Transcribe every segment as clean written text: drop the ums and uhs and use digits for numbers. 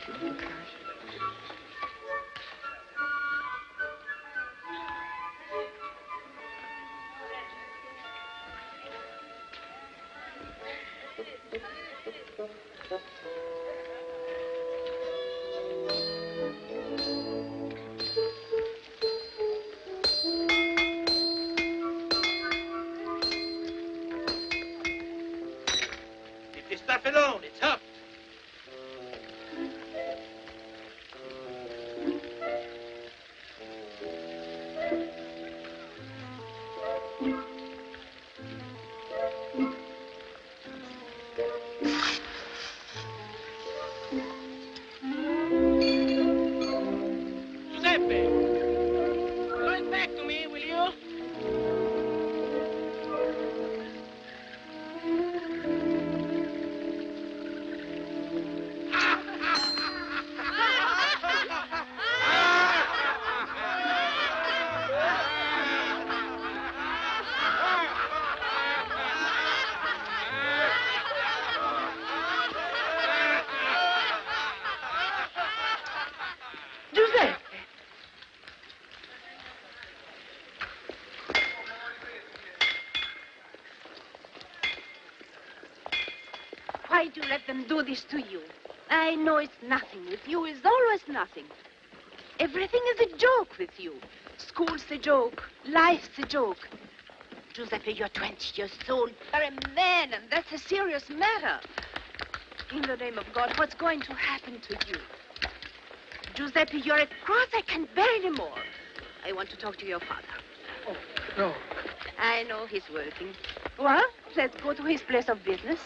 Stuff alone, it's up. Giuseppe, throw it back to me, will you? Why do you let them do this to you? I know it's nothing. With you, it's always nothing. Everything is a joke with you. School's a joke. Life's a joke. Giuseppe, you're 20 years old. You're a man, and that's a serious matter. In the name of God, what's going to happen to you? Giuseppe, you're a cross I can't bear anymore. I want to talk to your father. Oh, no. I know he's working. Well, let's go to his place of business.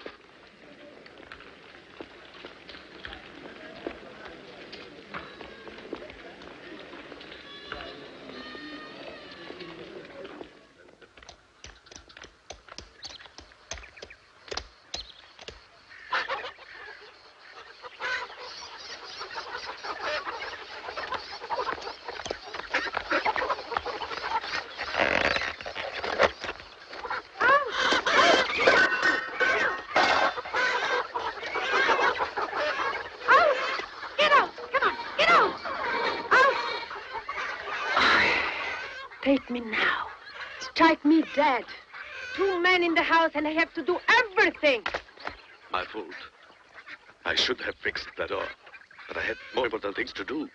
Take me now. Strike me dead. 2 men in the house and I have to do everything. My fault. I should have fixed that door, but I had more important things to do.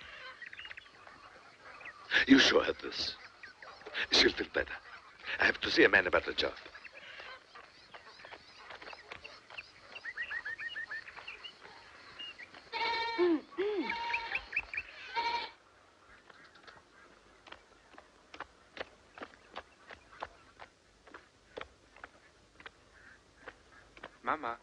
You show her this. She'll feel better. I have to see a man about the job. Mama.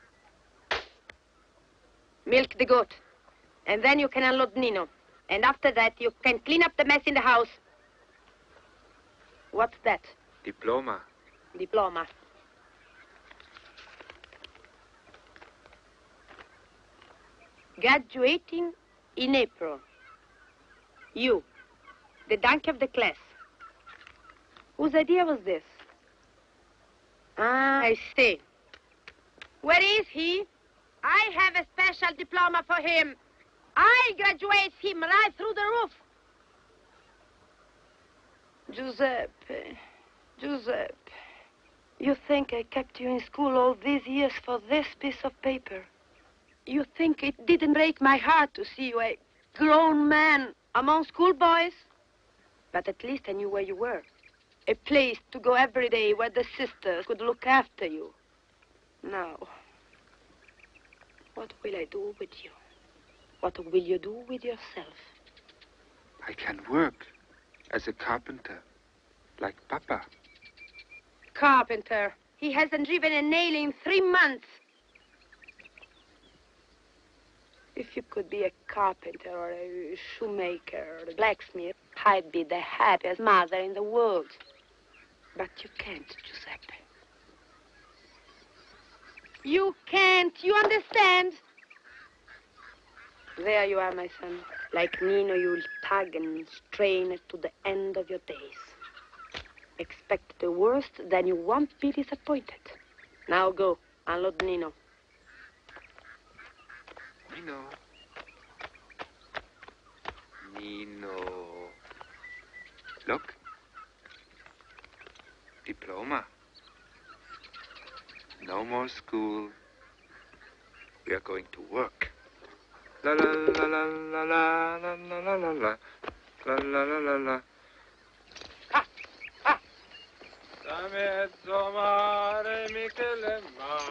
Milk the goat. And then you can unload Nino. And after that, you can clean up the mess in the house. What's that? Diploma. Diploma. Graduating in April. You, the donkey of the class. Whose idea was this? Ah, I see. Where is he? I have a special diploma for him. I graduate him right through the roof. Giuseppe, Giuseppe, you think I kept you in school all these years for this piece of paper? You think it didn't break my heart to see you a grown man among schoolboys? But at least I knew where you were. A place to go every day where the sisters could look after you. Now, what will I do with you? What will you do with yourself? I can work as a carpenter, like Papa. Carpenter. He hasn't driven a nail in 3 months. If you could be a carpenter or a shoemaker or a blacksmith, I'd be the happiest mother in the world. But you can't, Giuseppe. You can't. You understand? There you are, my son. Like Nino, you'll tug and strain to the end of your days. Expect the worst, then you won't be disappointed. Now go, unload Nino. Nino. Nino. Nino. Look. Diploma. No more school. We are going to work. La la la la la la la la la la la la la la la la. Da mezzo mare Michele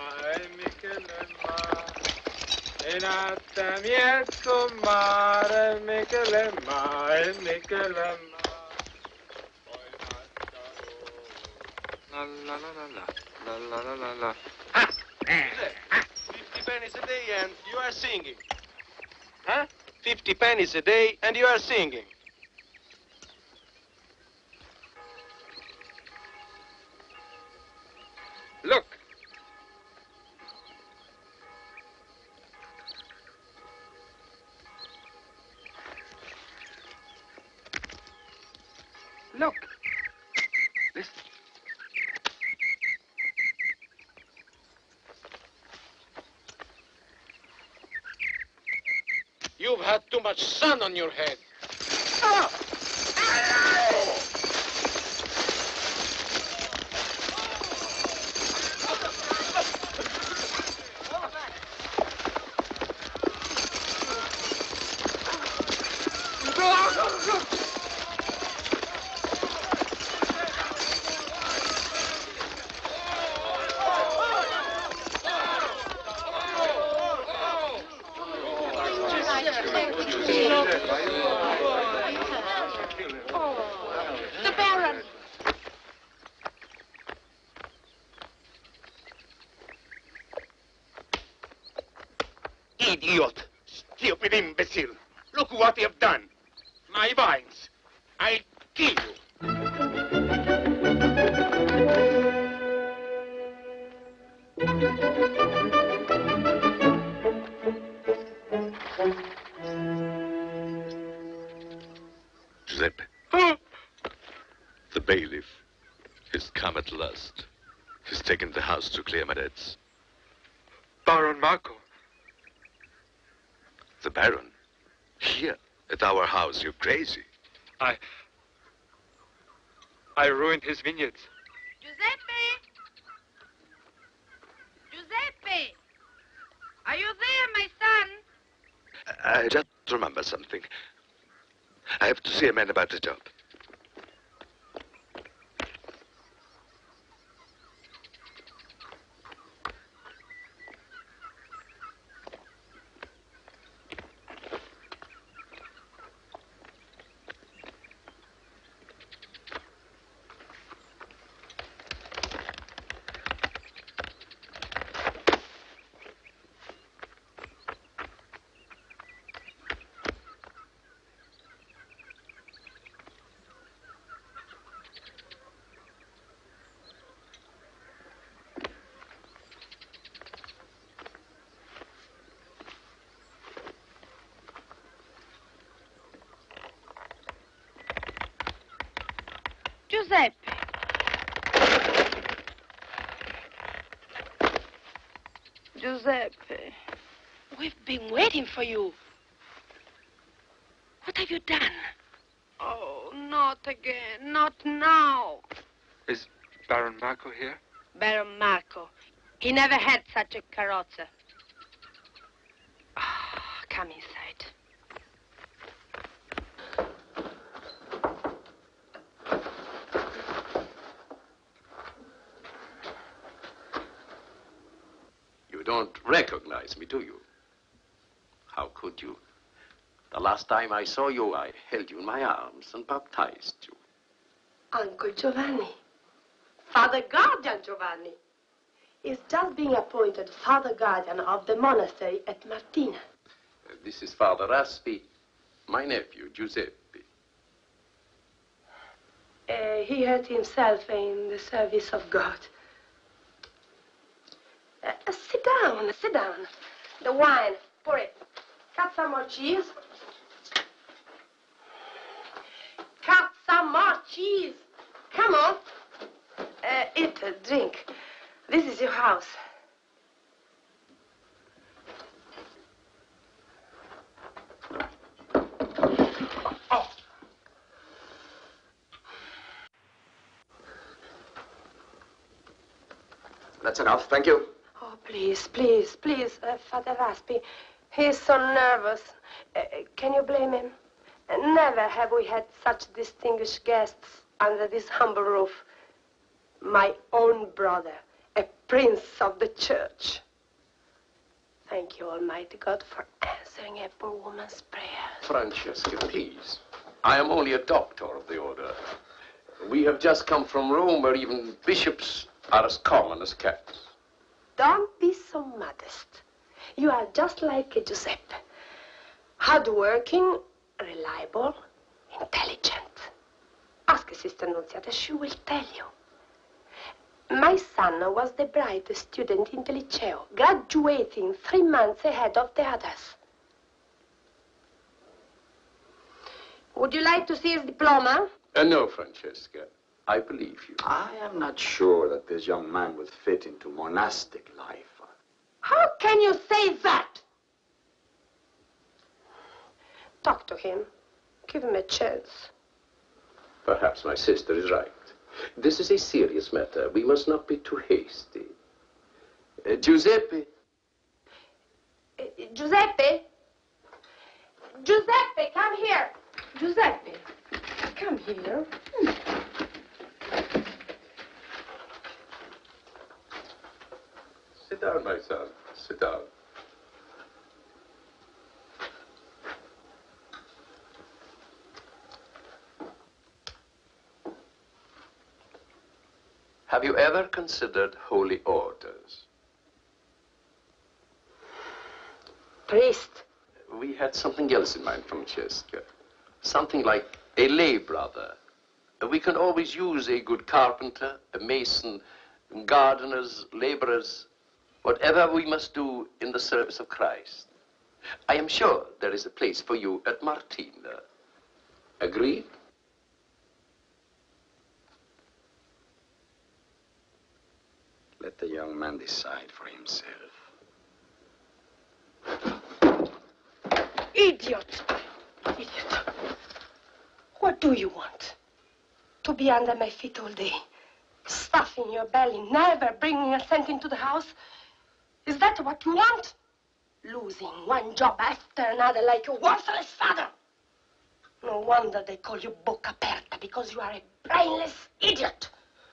in alta mezzo mare Michele la la la la la la la la la. 50 pennies a day and you are singing. Huh? 50 pennies a day and you are singing. Look. Look. Listen. You've had too much sun on your head. The Baron. Idiot! Stupid imbecile! Look what you have done! My vines! I'll kill you! Giuseppe. The bailiff. He's come at last. He's taken the house to clear my debts. Baron Marco. The Baron? Here, at our house. You're crazy. I ruined his vineyards. Giuseppe! Giuseppe! Are you there, my son? I just remember something. I have to see a man about the job. Giuseppe. Giuseppe. We've been waiting for you. What have you done? Oh, not again. Not now. Is Baron Marco here? Baron Marco. He never had such a carrozza. Ah, come inside. You don't recognize me, do you? How could you? The last time I saw you, I held you in my arms and baptized you. Uncle Giovanni. Father Guardian Giovanni. He's just being appointed Father Guardian of the monastery at Martina. This is Father Raspi, my nephew, Giuseppe. He hurt himself in the service of God. Sit down, sit down. The wine, pour it. Cut some more cheese. Cut some more cheese. Come on. Eat, drink. This is your house. That's enough. Thank you. Oh, please, please, please, Father Raspi. He's so nervous. Can you blame him? Never have we had such distinguished guests under this humble roof. My own brother, a prince of the church. Thank you, Almighty God, for answering a poor woman's prayers. Francesca, please. I am only a doctor of the order. We have just come from Rome, where even bishops are as common as cats. Don't be so modest. You are just like Giuseppe. Hardworking, reliable, intelligent. Ask Sister Nunziata, she will tell you. My son was the brightest student in the Liceo, graduating 3 months ahead of the others. Would you like to see his diploma? No, Francesca. I believe you. I am not sure that this young man would fit into monastic life. How can you say that? Talk to him. Give him a chance. Perhaps my sister is right. This is a serious matter. We must not be too hasty. Giuseppe? Giuseppe? Giuseppe, come here. Giuseppe, come here. Sit down, my son. Sit down. Have you ever considered holy orders? Priest. We had something else in mind, Francesca. Something like a lay brother. We can always use a good carpenter, a mason, gardeners, laborers, whatever we must do in the service of Christ. I am sure there is a place for you at Martina. Agreed? Let the young man decide for himself. Idiot! Idiot. What do you want? To be under my feet all day, stuffing your belly, never bringing a cent into the house? Is that what you want? Losing one job after another like your worthless father? No wonder they call you Bocca Aperta, because you are a brainless idiot.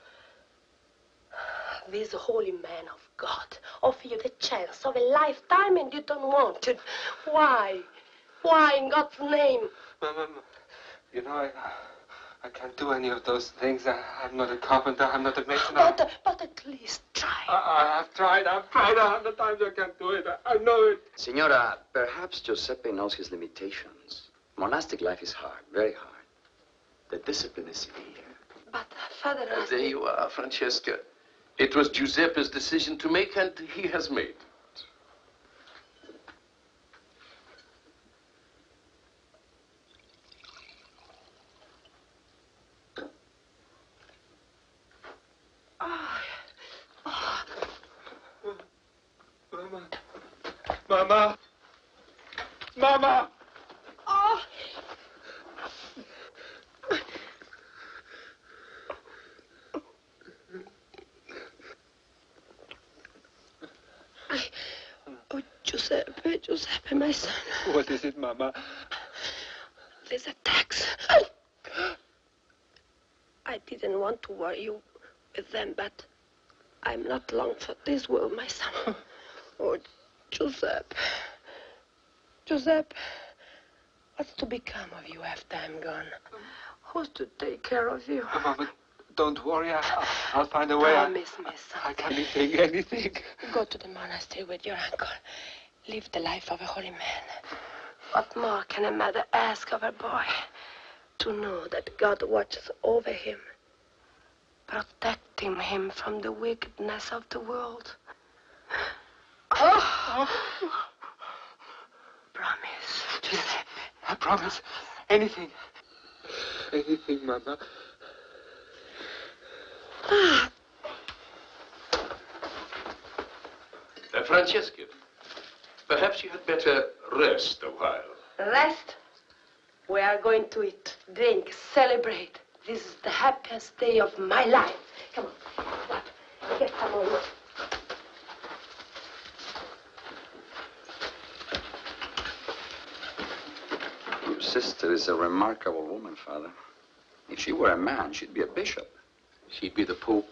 This holy man of God offer you the chance of a lifetime and you don't want it. Why? Why, in God's name? Mama, you know, I can't do any of those things. I'm not a carpenter. I'm not a mason. But at least try. I've tried 100 times. I can't do it. I know it. Signora, perhaps Giuseppe knows his limitations. Monastic life is hard, very hard. The discipline is severe. But, Father... There you are, Francesca. It was Giuseppe's decision to make, and he has made it. Mama. Mama. Oh. Oh, Giuseppe, my son. What is it, Mama? These attacks. I didn't want to worry you with them, but I'm not long for this world, my son. Oh, Giuseppe. Giuseppe, what's to become of you after I'm gone? Who's to take care of you? Mama, don't worry. I'll find a way. Promise me I something. anything. Go to the monastery with your uncle. Live the life of a holy man. What more can a mother ask of her boy? To know that God watches over him, protecting him from the wickedness of the world. Oh! Promise, Giuseppe. I promise. Anything. Anything, Mama. Francesca, perhaps you had better rest a while. Rest? We are going to eat, drink, celebrate. This is the happiest day of my life. Come on, what? Get some more. sister is a remarkable woman, Father. If she were a man, she'd be a bishop. She'd be the Pope.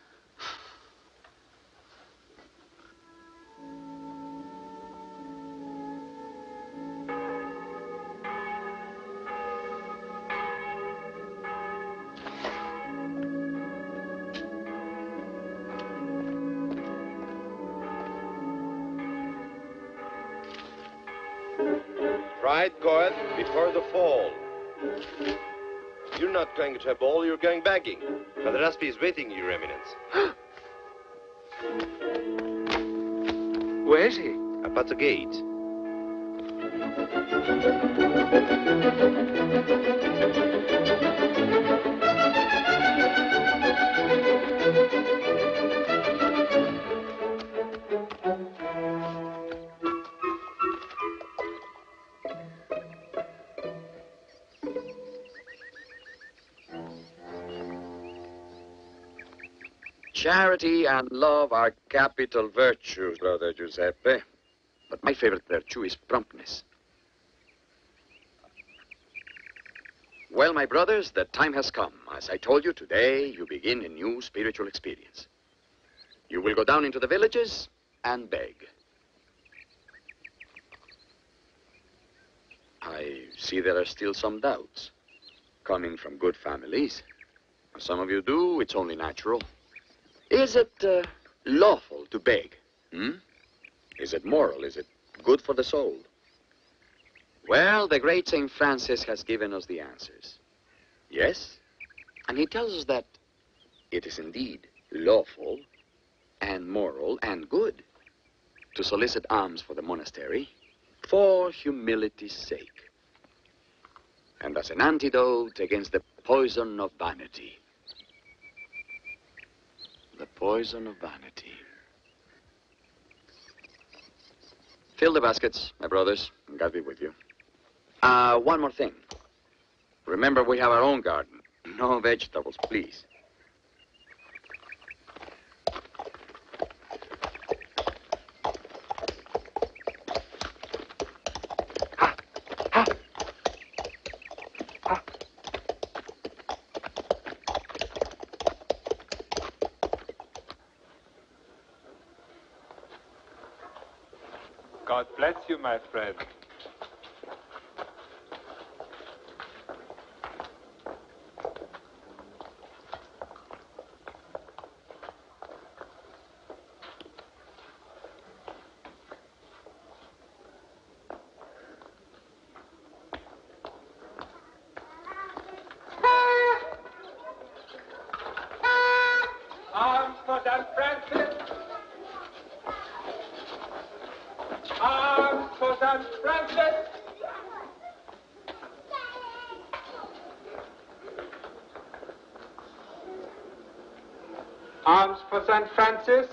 Right, Goethe, before the fall. You're not going to a ball, you're going begging. Father Raspi is waiting, Your Eminence. Where is he? Up at the gate. Charity and love are capital virtues, Brother Giuseppe. But my favorite virtue is promptness. Well, my brothers, the time has come. As I told you, today you begin a new spiritual experience. You will go down into the villages and beg. I see there are still some doubts. Coming from good families. Some of you do, it's only natural. Is it lawful to beg? Is it moral? Is it good for the soul? Well, the great St. Francis has given us the answers. Yes, and he tells us that it is indeed lawful and moral and good to solicit alms for the monastery for humility's sake and as an antidote against the poison of vanity. The poison of vanity. Fill the baskets, my brothers, and God be with you. One more thing. Remember, we have our own garden. No vegetables, please. God bless you, my friend. Arms for St. Francis. Arms for St. Francis. Arms for St. Francis.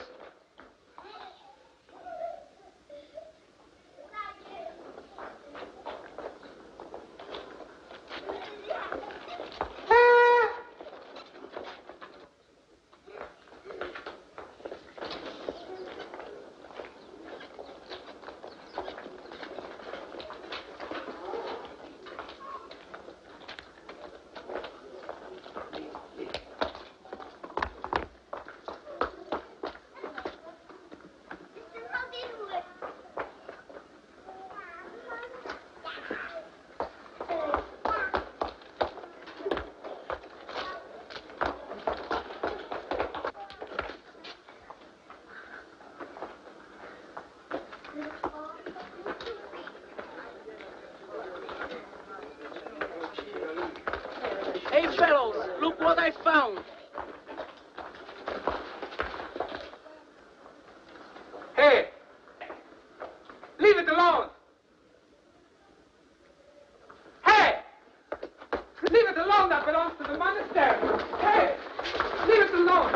Hey, fellows, look what I found. Hey! Leave it alone! Hey! Leave it alone, that belongs to the monastery! Hey! Leave it alone!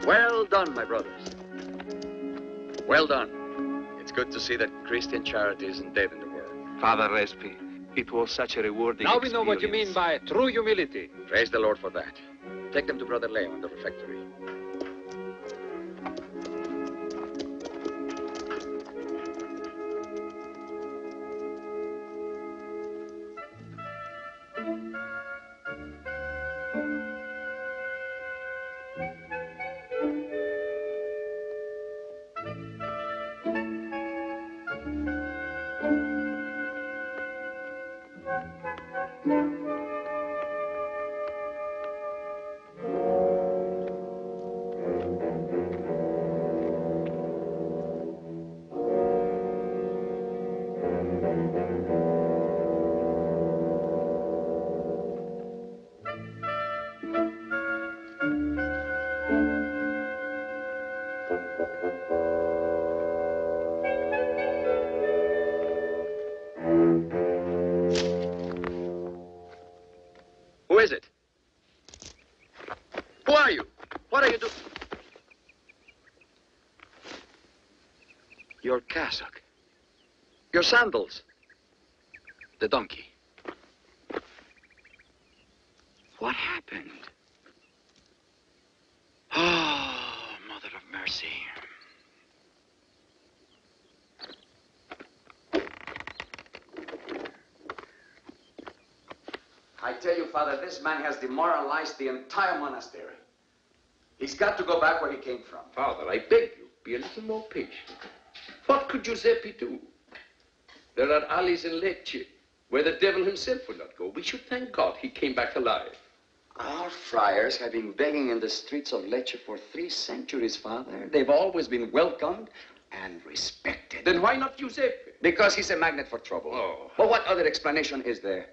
Well done, my brothers. Well done. It's good to see that Christian charity isn't dead in the world. Father Respi, it was such a rewarding Now we know what you mean experience. by true humility. Praise the Lord for that. Take them to Brother Leo in the refectory. Who is it? Who are you? What are you doing? Your cassock. Your sandals. The donkey. What happened? Oh, Mother of Mercy. I tell you, Father, this man has demoralized the entire monastery. He's got to go back where he came from. Father, I beg you, be a little more patient. What could Giuseppe do? There are alleys in Lecce where the devil himself will not go. We should thank God he came back alive. Our friars have been begging in the streets of Lecce for 3 centuries, Father. They've always been welcomed and respected. Then why not Giuseppe? Because he's a magnet for trouble. Oh. But what other explanation is there?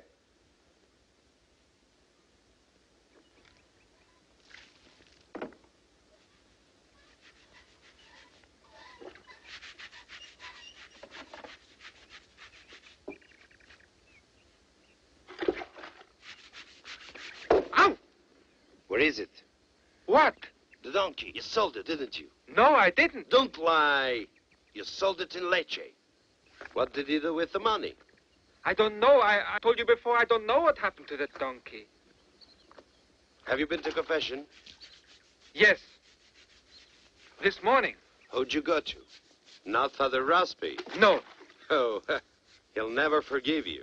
Where is it? What? The donkey. You sold it, didn't you? No, I didn't. Don't lie. You sold it in Lecce. What did you do with the money? I don't know. I told you before, I don't know what happened to that donkey. Have you been to confession? Yes. This morning. Who'd you go to? Not Father Raspi. No. Oh, he'll never forgive you.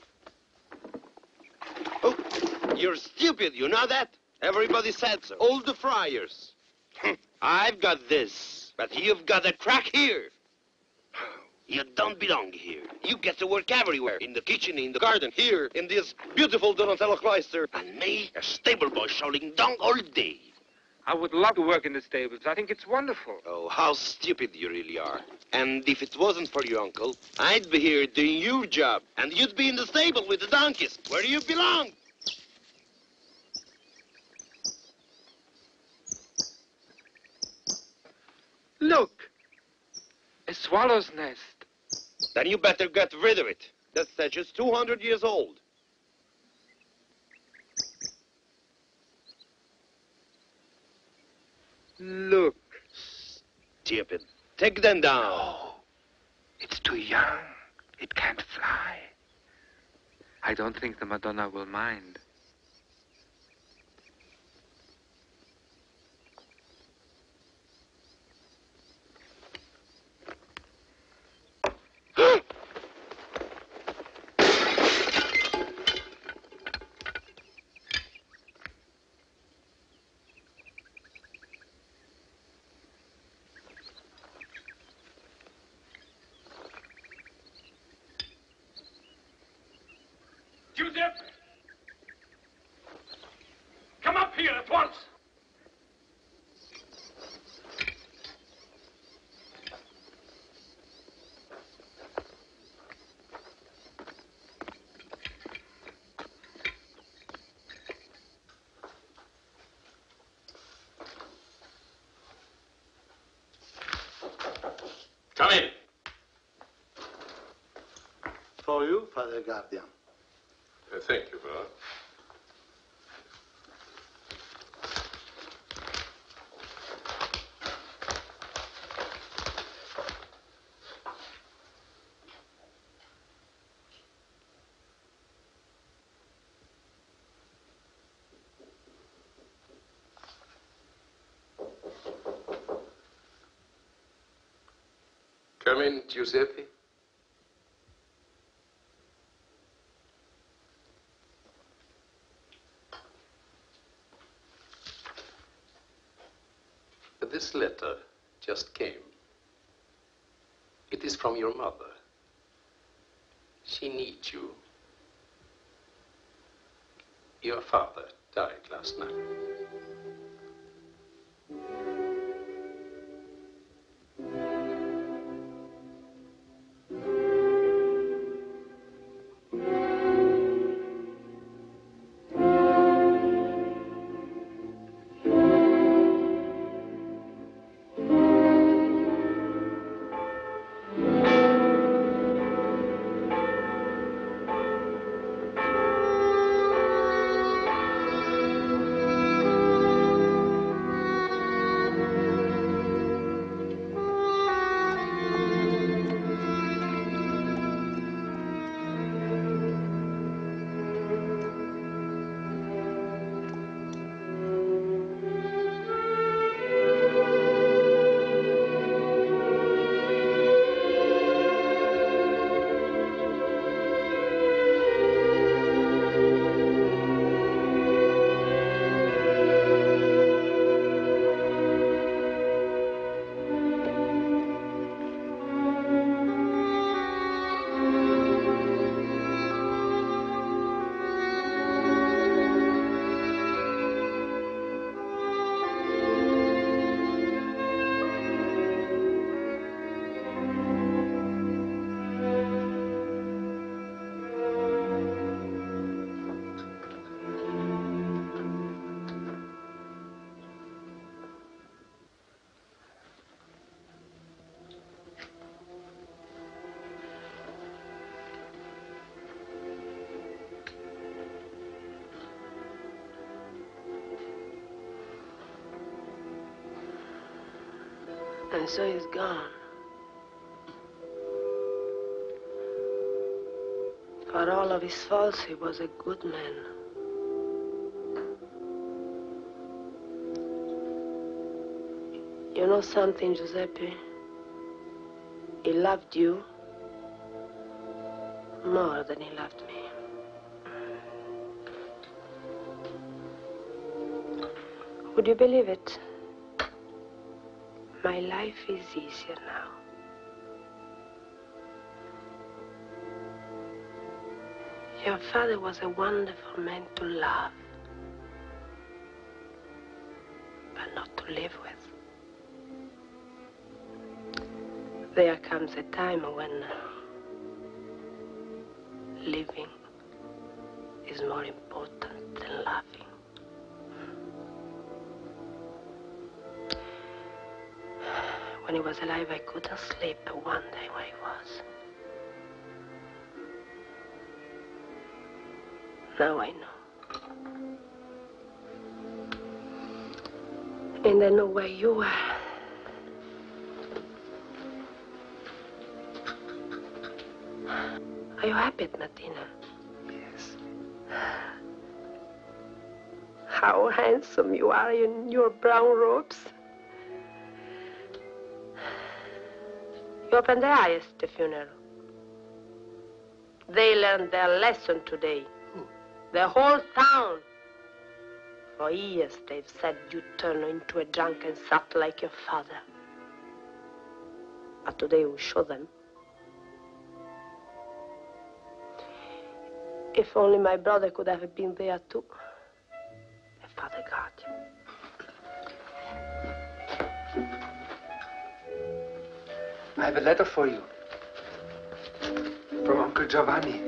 Oh, you're stupid, you know that? Everybody said so. All the friars. I've got this, but you've got a crack here. You don't belong here. You get to work everywhere. In the kitchen, in the garden, here, in this beautiful Donatello cloister. And me, a stable boy, shouting dung all day. I would love to work in the stables. I think it's wonderful. Oh, how stupid you really are. And if it wasn't for your uncle, I'd be here doing your job. And you'd be in the stable with the donkeys, where you belong. Look. A swallow's nest. Then you better get rid of it. That statue's 200 years old. Look. Stupid. Take them down. Oh, it's too young. It can't fly. I don't think the Madonna will mind. Giuseppe! Come up here at once! Come in. For you, Father Guardian. Thank you, Father. Come in, Giuseppe. This letter just came. It is from your mother. She needs you. Your father died last night. And so he's gone. For all of his faults, he was a good man. You know something, Giuseppe? He loved you more than he loved me. Would you believe it? My life is easier now. Your father was a wonderful man to love, but not to live with. There comes a time when living is more important than loving. When he was alive, I couldn't sleep, but one day where he was. Now I know. And I know where you are. Are you happy at Martina? Yes. How handsome you are in your brown robes. You opened their eyes at the funeral. They learned their lesson today. The whole town. For years they've said you turn into a drunken sot like your father. But today we show them. If only my brother could have been there too. A father guardian. I have a letter for you. From Uncle Giovanni.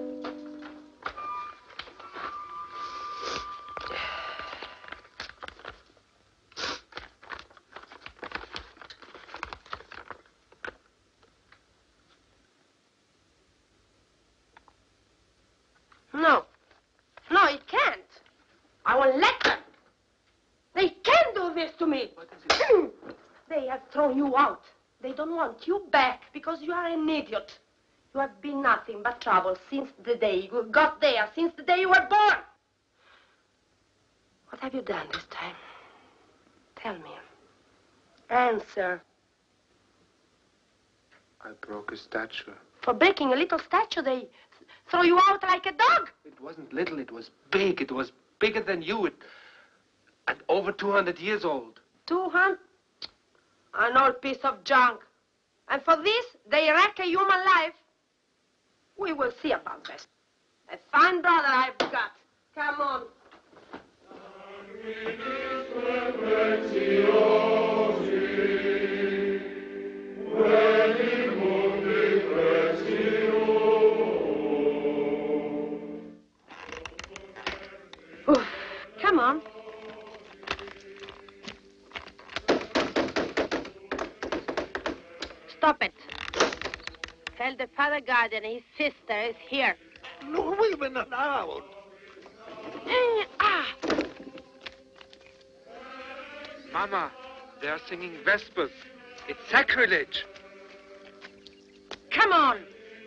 No. No, it can't. I won't let them. They can't do this to me. What is it? They have thrown you out. They don't want you back because you are an idiot. You have been nothing but trouble since the day you got there, since the day you were born. What have you done this time? Tell me. Answer. I broke a statue. For breaking a little statue, they throw you out like a dog. It wasn't little, it was big. It was bigger than you. And over 200 years old. 200? An old piece of junk. And for this, they wreck a human life. We will see about that. A fine brother I've got. Come on. Oof. Come on. Stop it. Tell the father guardian his sister is here. No, we're not allowed. Mama, they are singing Vespers. It's sacrilege. Come on.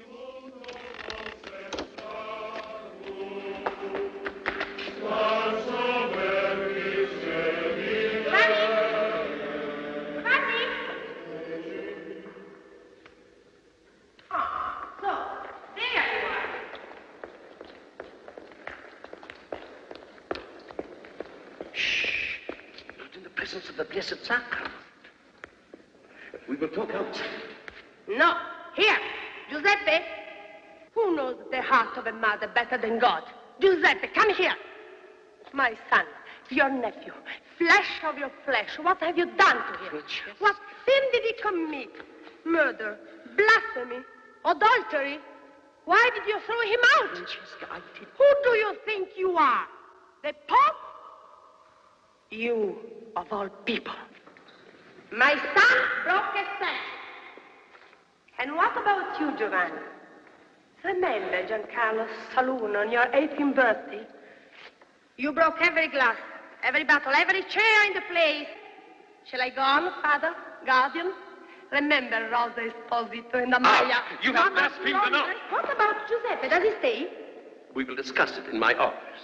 Of the Blessed Sacrament. We will talk outside. No. Here. Giuseppe. Who knows the heart of a mother better than God? Giuseppe, come here. My son, your nephew, flesh of your flesh. What have you done to him? Francesca. What sin did he commit? Murder, blasphemy, adultery. Why did you throw him out? Francesca, I did. Who do you think you are? The Pope? You, of all people. My son broke a statue. And what about you, Giovanni? Remember Giancarlo's saloon on your 18th birthday? You broke every glass, every bottle, every chair in the place. Shall I go on, Father, Guardian? Remember Rosa Esposito and Amalia. You have blasphemed enough. What about Giuseppe? Does he stay? We will discuss it in my office.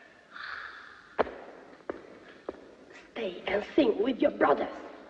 Stay and sing with your brothers.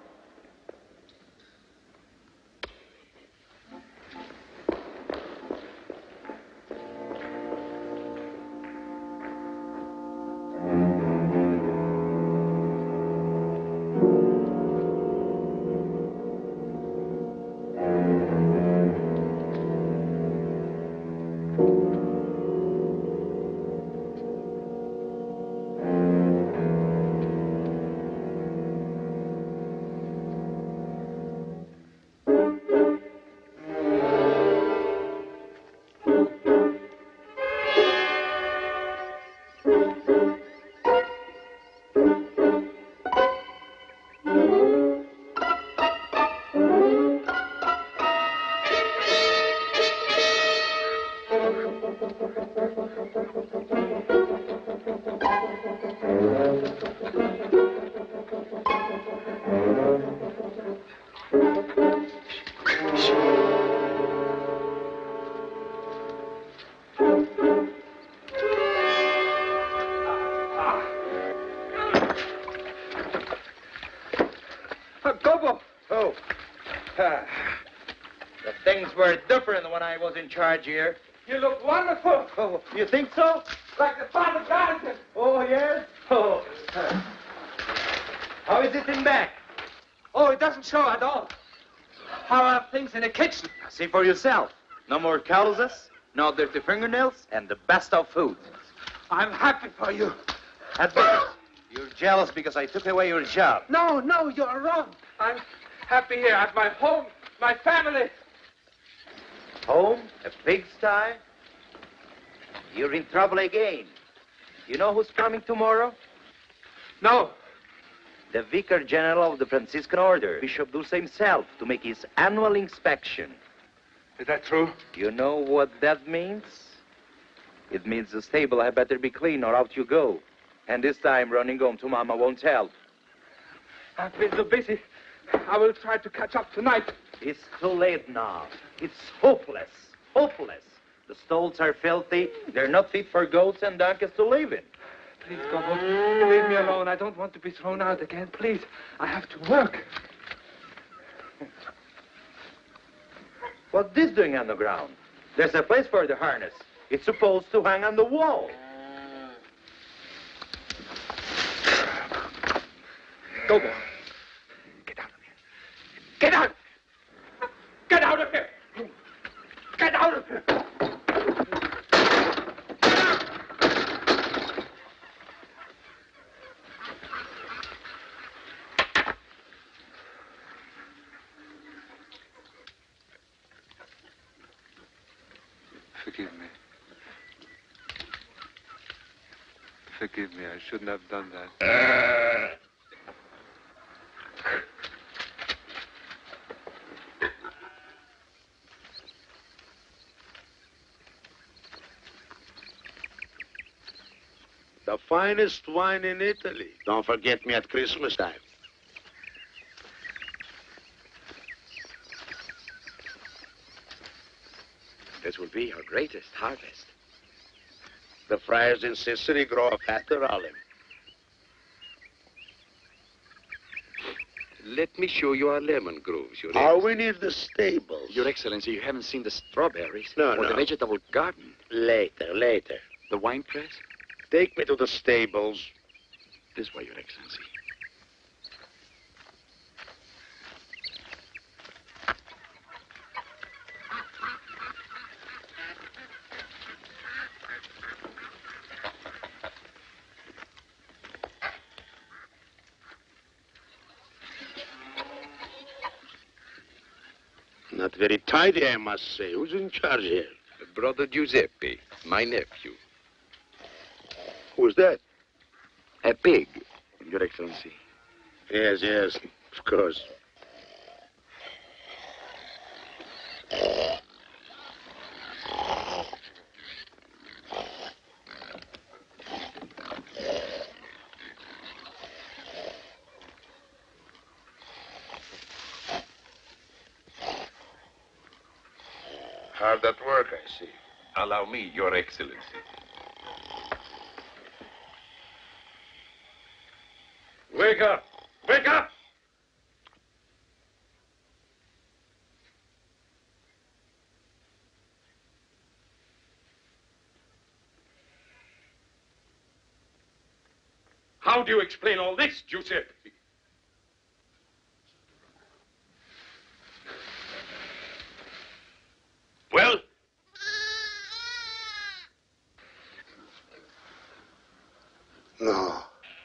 Things were different when I was in charge here. You look wonderful. Oh, you think so? Like the father guardian. Oh, yes? Oh. How is it in back? Oh, it doesn't show at all. How are things in the kitchen? See for yourself. No more calluses, no dirty fingernails, and the best of food. I'm happy for you. You're jealous because I took away your job. No, you're wrong. I'm happy here at my home, my family. Home? A pigsty? You're in trouble again. You know who's coming tomorrow? No. The Vicar General of the Franciscan Order, Bishop Dulce himself, to make his annual inspection. Is that true? You know what that means? It means the stable had better be clean or out you go. And this time running home to Mama won't help. I've been so busy. I will try to catch up tonight. It's too late now. It's hopeless. Hopeless. The stalls are filthy. They're not fit for goats and donkeys to live in. Please, Gobbo, leave me alone. I don't want to be thrown out again. Please, I have to work. What's this doing on the ground? There's a place for the harness. It's supposed to hang on the wall. Go, boy. Get out of here. Get out! Get out of here! Get out of here! Forgive me. Forgive me. I shouldn't have done that. The finest wine in Italy. Don't forget me at Christmas time. This will be our greatest harvest. The friars in Sicily grow a fatter olive. Let me show you our lemon groves, Your Oh, Excellency. we need the stables. Your Excellency, you haven't seen the strawberries No, or no. the vegetable garden. Later. The wine press? Take me to the stables. This way, Your Excellency. Not very tidy, I must say. Who's in charge here? Brother Giuseppe, my nephew. Who's that? A pig, Your Excellency. Yes, of course. Hard at work, I see. Allow me, Your Excellency. Wake up! Wake up! How do you explain all this, Giuseppe? Well? No.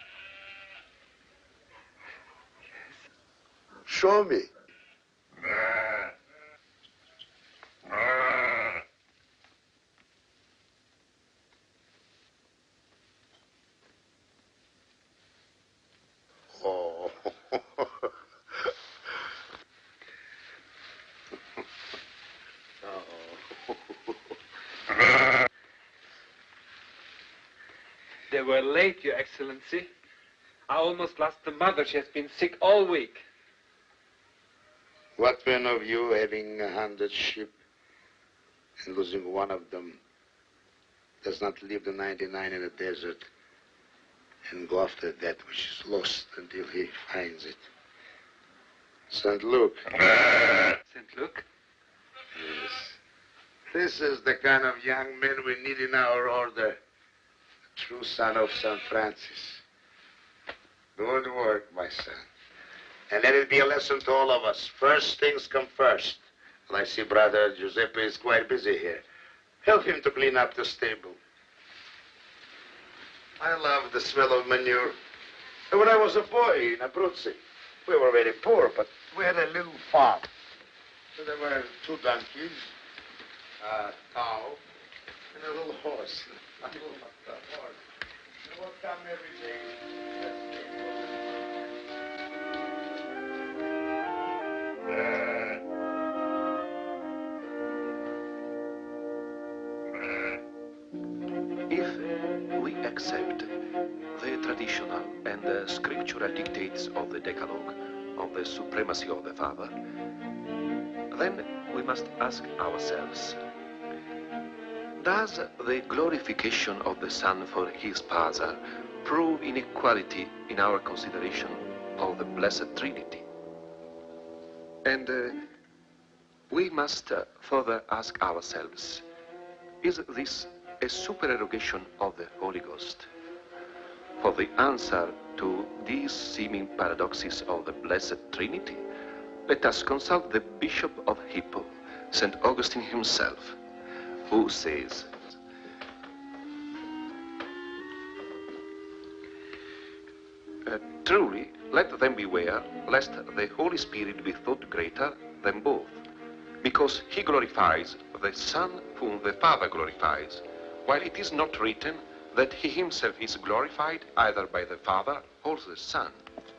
Show me. Oh. They were late, Your Excellency. I almost lost the mother. She has been sick all week. What one of you having 100 sheep and losing one of them does not leave the 99 in the desert and go after that which is lost until he finds it? St. Luke. St. Luke? Yes. This is the kind of young men we need in our order. True son of St. Francis. Good work, my son. And let it be a lesson to all of us. First things come first. Well, I see Brother Giuseppe is quite busy here. Help him to clean up the stable. I love the smell of manure. And when I was a boy in Abruzzi, we were very poor, but we had a little farm. So there were 2 donkeys, a cow, and a little horse. I love the horse. They would come every day. If we accept the traditional and the scriptural dictates of the Decalogue, of the supremacy of the Father, then we must ask ourselves, does the glorification of the Son for his Father prove inequality in our consideration of the Blessed Trinity? And We must further ask ourselves, is this a supererogation of the Holy Ghost? For the answer to these seeming paradoxes of the Blessed Trinity, let us consult the Bishop of Hippo, St. Augustine himself, who says, truly, let them beware, lest the Holy Spirit be thought greater than both, because he glorifies the Son whom the Father glorifies, while it is not written that he himself is glorified either by the Father or the Son.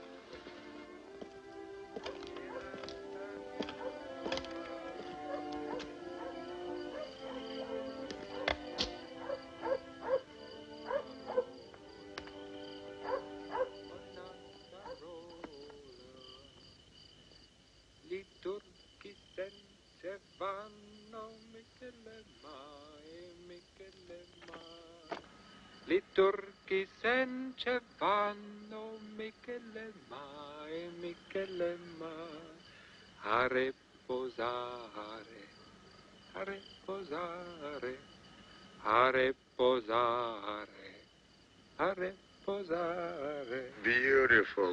Liturgi sence vanno Michelema e Michelema a riposare, a riposare, a riposare, a riposare. Beautiful.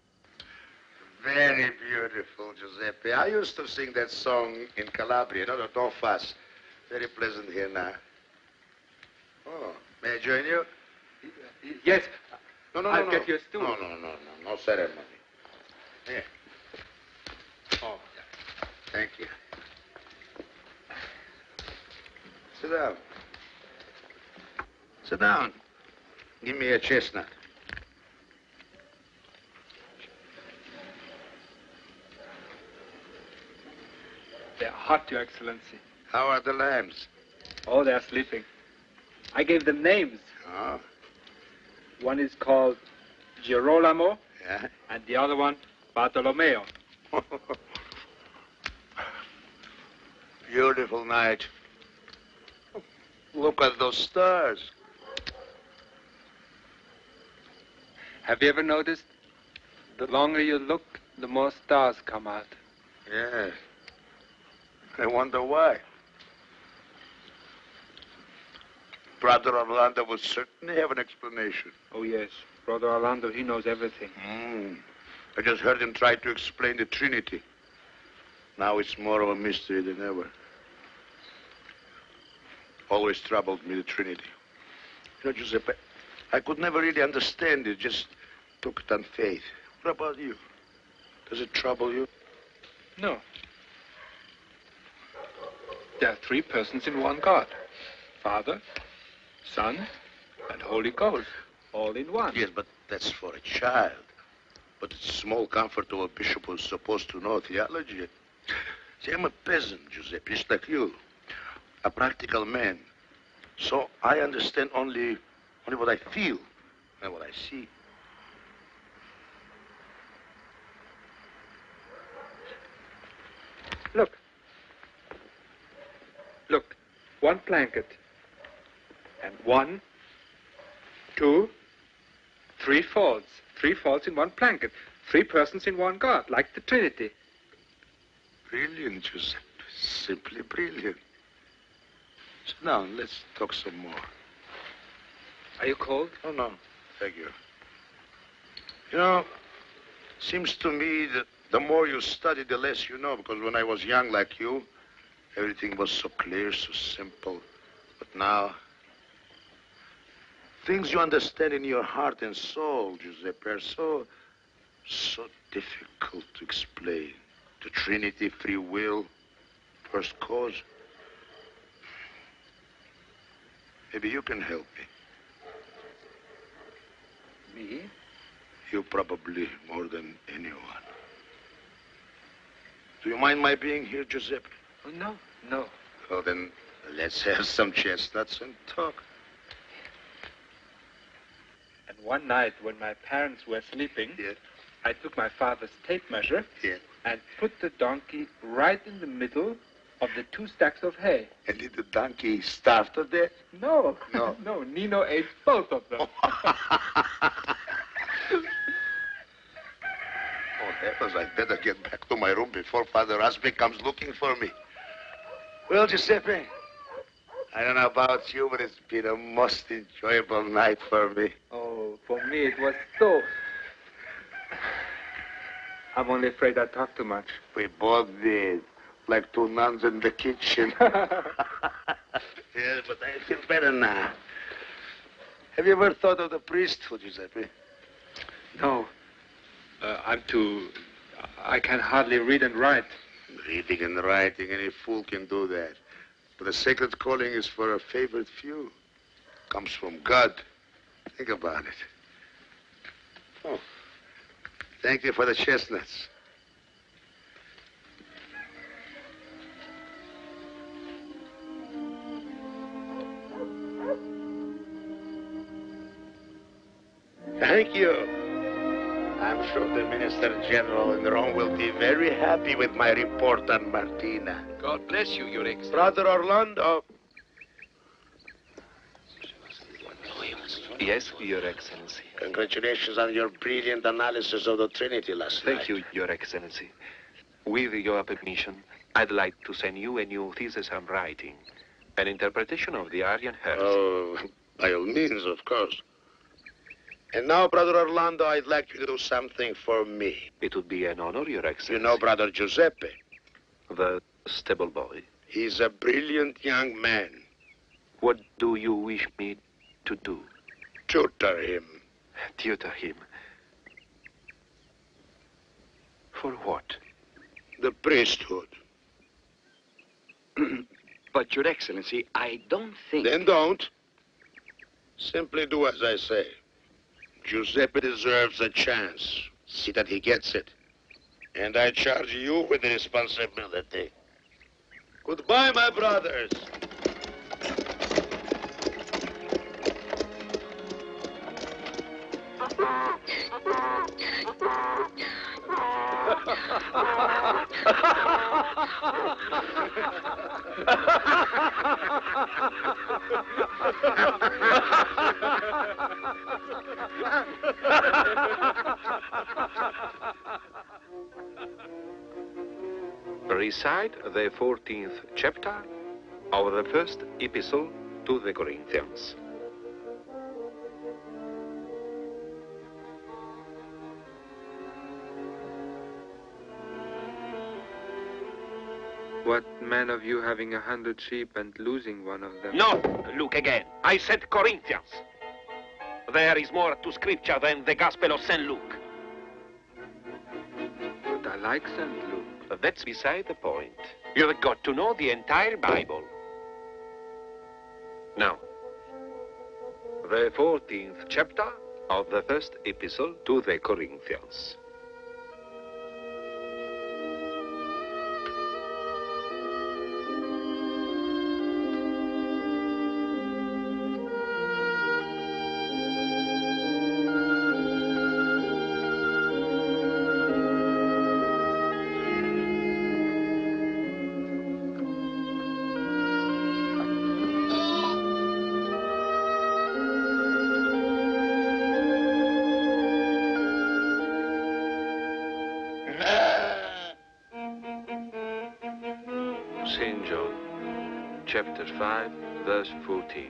Very beautiful, Giuseppe. I used to sing that song in Calabria, not at all fast. Very pleasant here now. Oh, may I join you? Yes. No, I'll get you a stool. No ceremony. Here. Oh, thank you. Sit down. Sit down. Give me a chestnut. They're hot, Your Excellency. How are the lambs? Oh, they're sleeping. I gave them names. Oh. One is called Girolamo, Yeah? and the other one, Bartolomeo. Beautiful night. Look at those stars. Have you ever noticed the longer you look, the more stars come out? Yeah. I wonder why. Brother Orlando will certainly have an explanation. Oh, yes. Brother Orlando, he knows everything. I just heard him try to explain the Trinity. Now it's more of a mystery than ever. Always troubled me, the Trinity. You know, Giuseppe, I could never really understand it, just took it on faith. What about you? Does it trouble you? No. There are three persons in one God. Father, Son, and Holy Ghost, all in one. Yes, but that's for a child. But it's small comfort to a bishop who's supposed to know theology. See, I'm a peasant, Giuseppe, just like you. A practical man. So I understand only what I feel and what I see. Look. Look, one blanket. And 1, 2, 3 folds. 3 folds in one blanket. 3 persons in one God, like the Trinity. Brilliant, Giuseppe. Simply brilliant. So now, let's talk some more. Are you cold? Oh, no. Thank you. You know, seems to me that the more you study, the less you know. Because when I was young like you, everything was so clear, so simple. But now, things you understand in your heart and soul, Giuseppe, are so difficult to explain. The Trinity, free will, first cause. Maybe you can help me. Me? You probably more than anyone. Do you mind my being here, Giuseppe? Oh, no, no. Well, then, let's have some chestnuts and talk. And one night when my parents were sleeping, I took my father's tape measure and put the donkey right in the middle of the 2 stacks of hay. And did the donkey starve to death? No. No. No, Nino ate both of them. Oh, heavens, I'd better get back to my room before Father Asbe comes looking for me. Well, Giuseppe, I don't know about you, but it's been a most enjoyable night for me. Oh, for me it was so... I'm only afraid I talk too much. We both did, like two nuns in the kitchen. Yeah, but I feel better now. Have you ever thought of the priesthood, Giuseppe? No. I can hardly read and write. Reading and writing, any fool can do that. But the sacred calling is for a favored few. Comes from God. Think about it. Oh, thank you for the chestnuts. Thank you. I'm sure the Minister General in Rome will be very happy with my report on Martina. God bless you, Your Excellency. Brother Orlando. Yes, Your Excellency. Congratulations on your brilliant analysis of the Trinity last night. Thank you, Your Excellency. With your permission, I'd like to send you a new thesis I'm writing. An interpretation of the Aryan heresy. Oh, by all means, of course. And now, Brother Orlando, I'd like you to do something for me. It would be an honor, Your Excellency. You know Brother Giuseppe? The stable boy. He's a brilliant young man. What do you wish me to do? Tutor him. Tutor him? For what? The priesthood. But, Your Excellency, I don't think... Then don't. Simply do as I say. Giuseppe deserves a chance. See that he gets it. And I charge you with the responsibility. Goodbye, my brothers. Recite the 14th chapter of the first epistle to the Corinthians. What man of you having 100 sheep and losing one of them? No, look again. I said Corinthians. There is more to Scripture than the Gospel of St. Luke. But I like St. Luke. That's beside the point. You've got to know the entire Bible. Now, the 14th chapter of the first epistle to the Corinthians. St. John, chapter 5, verse 14.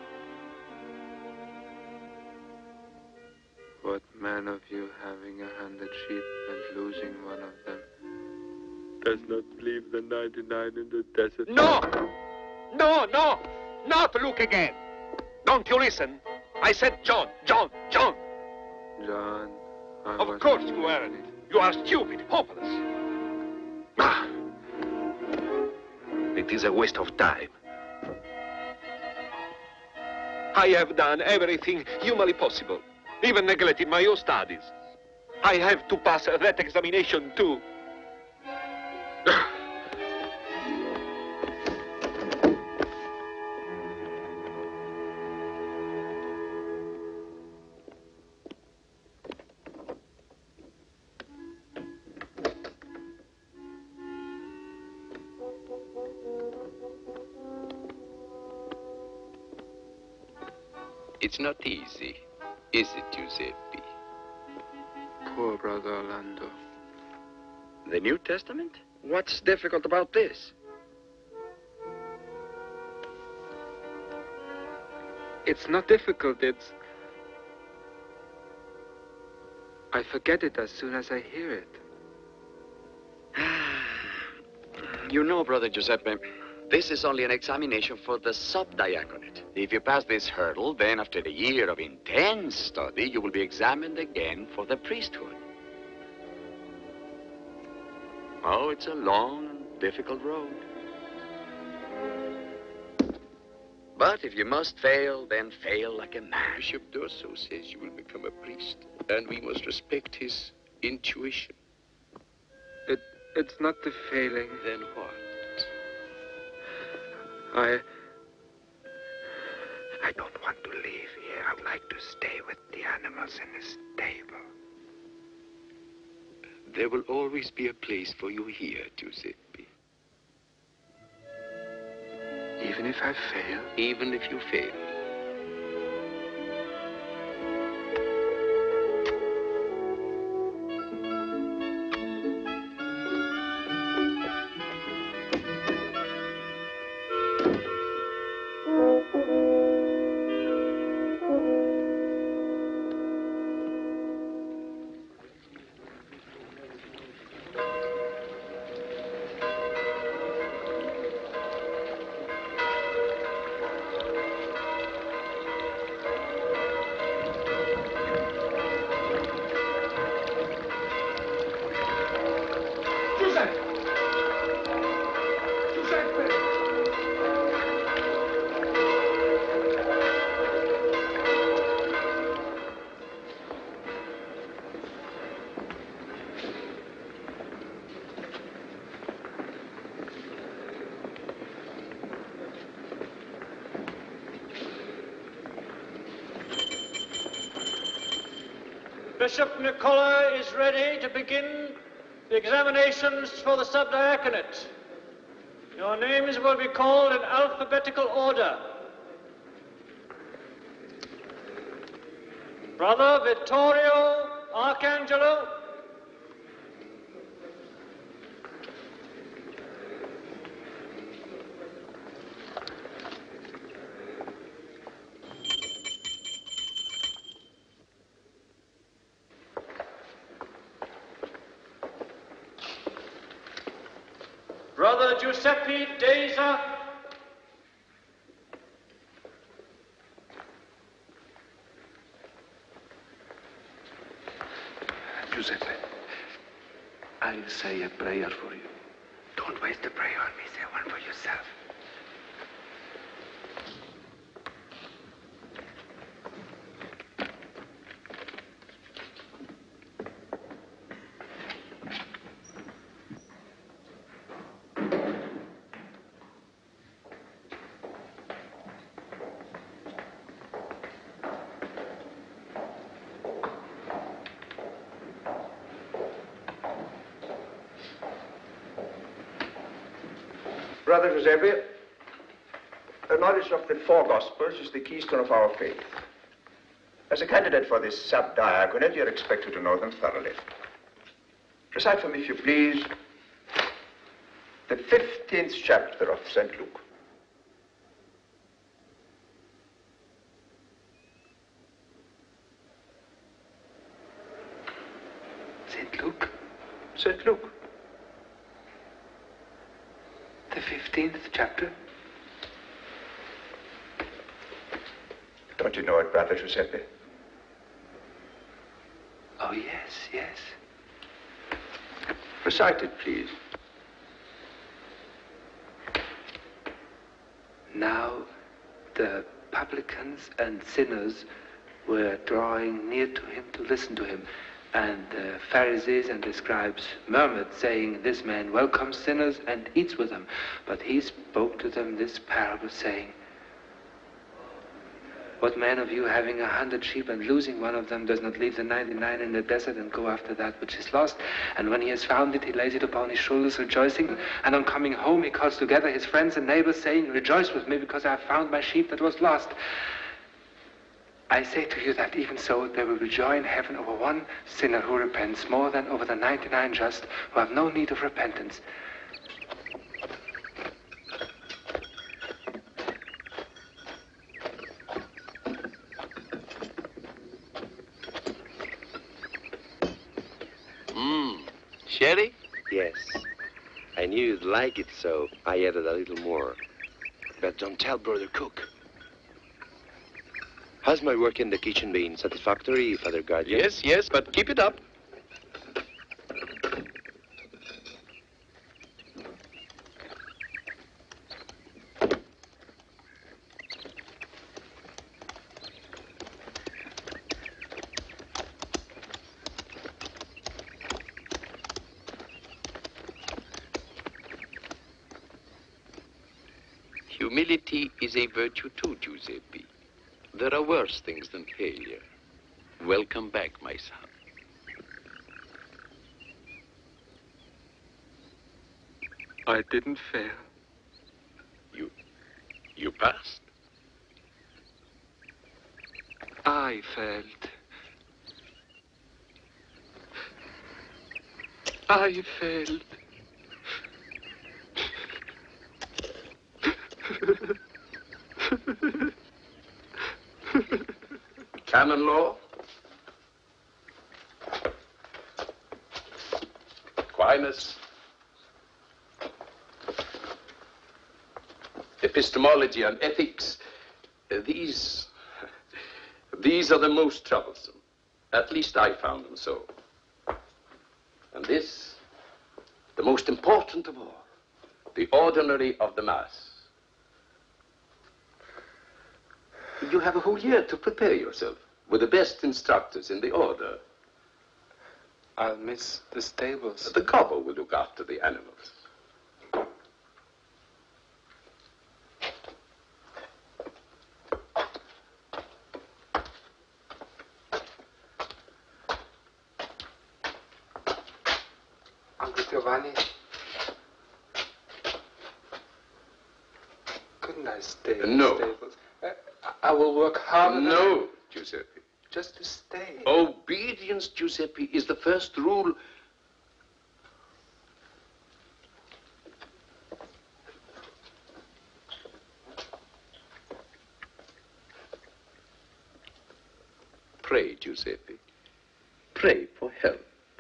What man of you having 100 sheep and losing one of them does not leave the 99 in the desert? No! No, no! Not look again! Don't you listen? I said John, John, John! John, Of course you weren't. You are stupid, hopeless. Ah. It is a waste of time. I have done everything humanly possible, even neglected my own studies. I have to pass that examination too. It's not easy, is it, Giuseppe? Poor Brother Orlando. The New Testament? What's difficult about this? It's not difficult, it's... I forget it as soon as I hear it. You know, Brother Giuseppe, this is only an examination for the subdiaconate. If you pass this hurdle, then after a year of intense study, you will be examined again for the priesthood. Oh, it's a long and difficult road. But if you must fail, then fail like a man. Bishop D'Urso says you will become a priest, and we must respect his intuition. It's not the failing. Then what? I don't want to leave here. I'd like to stay with the animals in the stable. There will always be a place for you here, Giuseppe. Even if I fail? Even if you fail. Bishop Nicola is ready to begin the examinations for the subdiaconate. Your names will be called in alphabetical order. Brother Vittorio Arcangelo. Brother Giuseppe Deza. Giuseppe, I'll say a prayer for you. Don't waste a prayer on me. Say one for yourself. Brother Giuseppe, the knowledge of the four Gospels is the keystone of our faith. As a candidate for this subdiaconate, you're expected to know them thoroughly. Recite for me, if you please, the 15th chapter of St. Luke. St. Luke? St. Luke. The 15th chapter? Don't you know it, Brother Giuseppe? Oh, yes, yes. Recite it, please. Now the publicans and sinners were drawing near to him to listen to him. And the Pharisees and the scribes murmured, saying, "This man welcomes sinners and eats with them." But he spoke to them this parable, saying, "What man of you, having 100 sheep and losing one of them, does not leave the 99 in the desert and go after that which is lost? And when he has found it, he lays it upon his shoulders, rejoicing. And on coming home, he calls together his friends and neighbors, saying, 'Rejoice with me, because I have found my sheep that was lost.' I say to you that even so there will be joy in heaven over one sinner who repents more than over the 99 just who have no need of repentance." Sherry? Yes. I knew you'd like it, so I added a little more. But don't tell Brother Cook. How's my work in the kitchen been satisfactory, Father Guardian? Yes, but keep it up. Humility is a virtue too, Giuseppe. There are worse things than failure. Welcome back, my son. I didn't fail. You passed? I failed. I failed. Canon law? Aquinas? Epistemology and ethics? These are the most troublesome. At least I found them so. And this, the most important of all, the ordinary of the Mass. You have a whole year to prepare yourself with the best instructors in the order. I'll miss the stables. The cobble will look after the animals. Uncle Giovanni, couldn't I stay in No. the stables? I will work hard. No, Giuseppe. Just to stay. Obedience, Giuseppe, is the first rule. Pray, Giuseppe. Pray for help.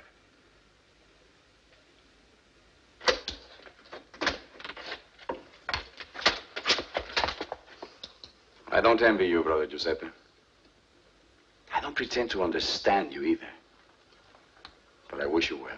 I don't envy you, Brother Giuseppe. I don't pretend to understand you either. But I wish you well.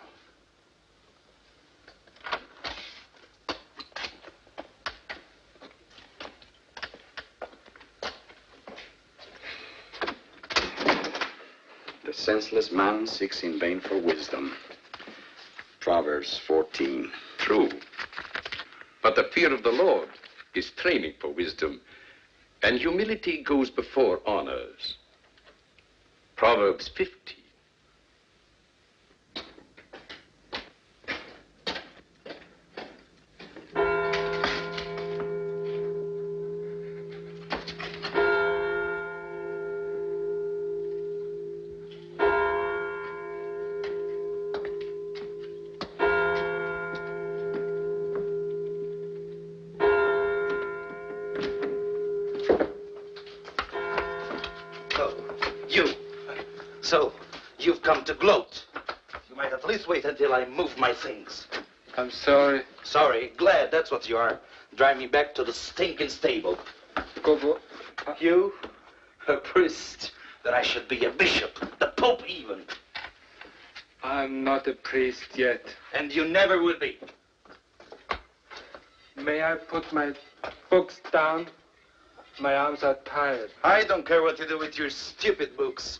The senseless man seeks in vain for wisdom. Proverbs 14. True. But the fear of the Lord is training for wisdom, and humility goes before honors. Proverbs 50. So, you've come to gloat. You might at least wait until I move my things. I'm sorry. Sorry? Glad, that's what you are. Drive me back to the stinking stable. Gobo. You? A priest? That I should be a bishop. The Pope even. I'm not a priest yet. And you never will be. May I put my books down? My arms are tired. I don't care what you do with your stupid books.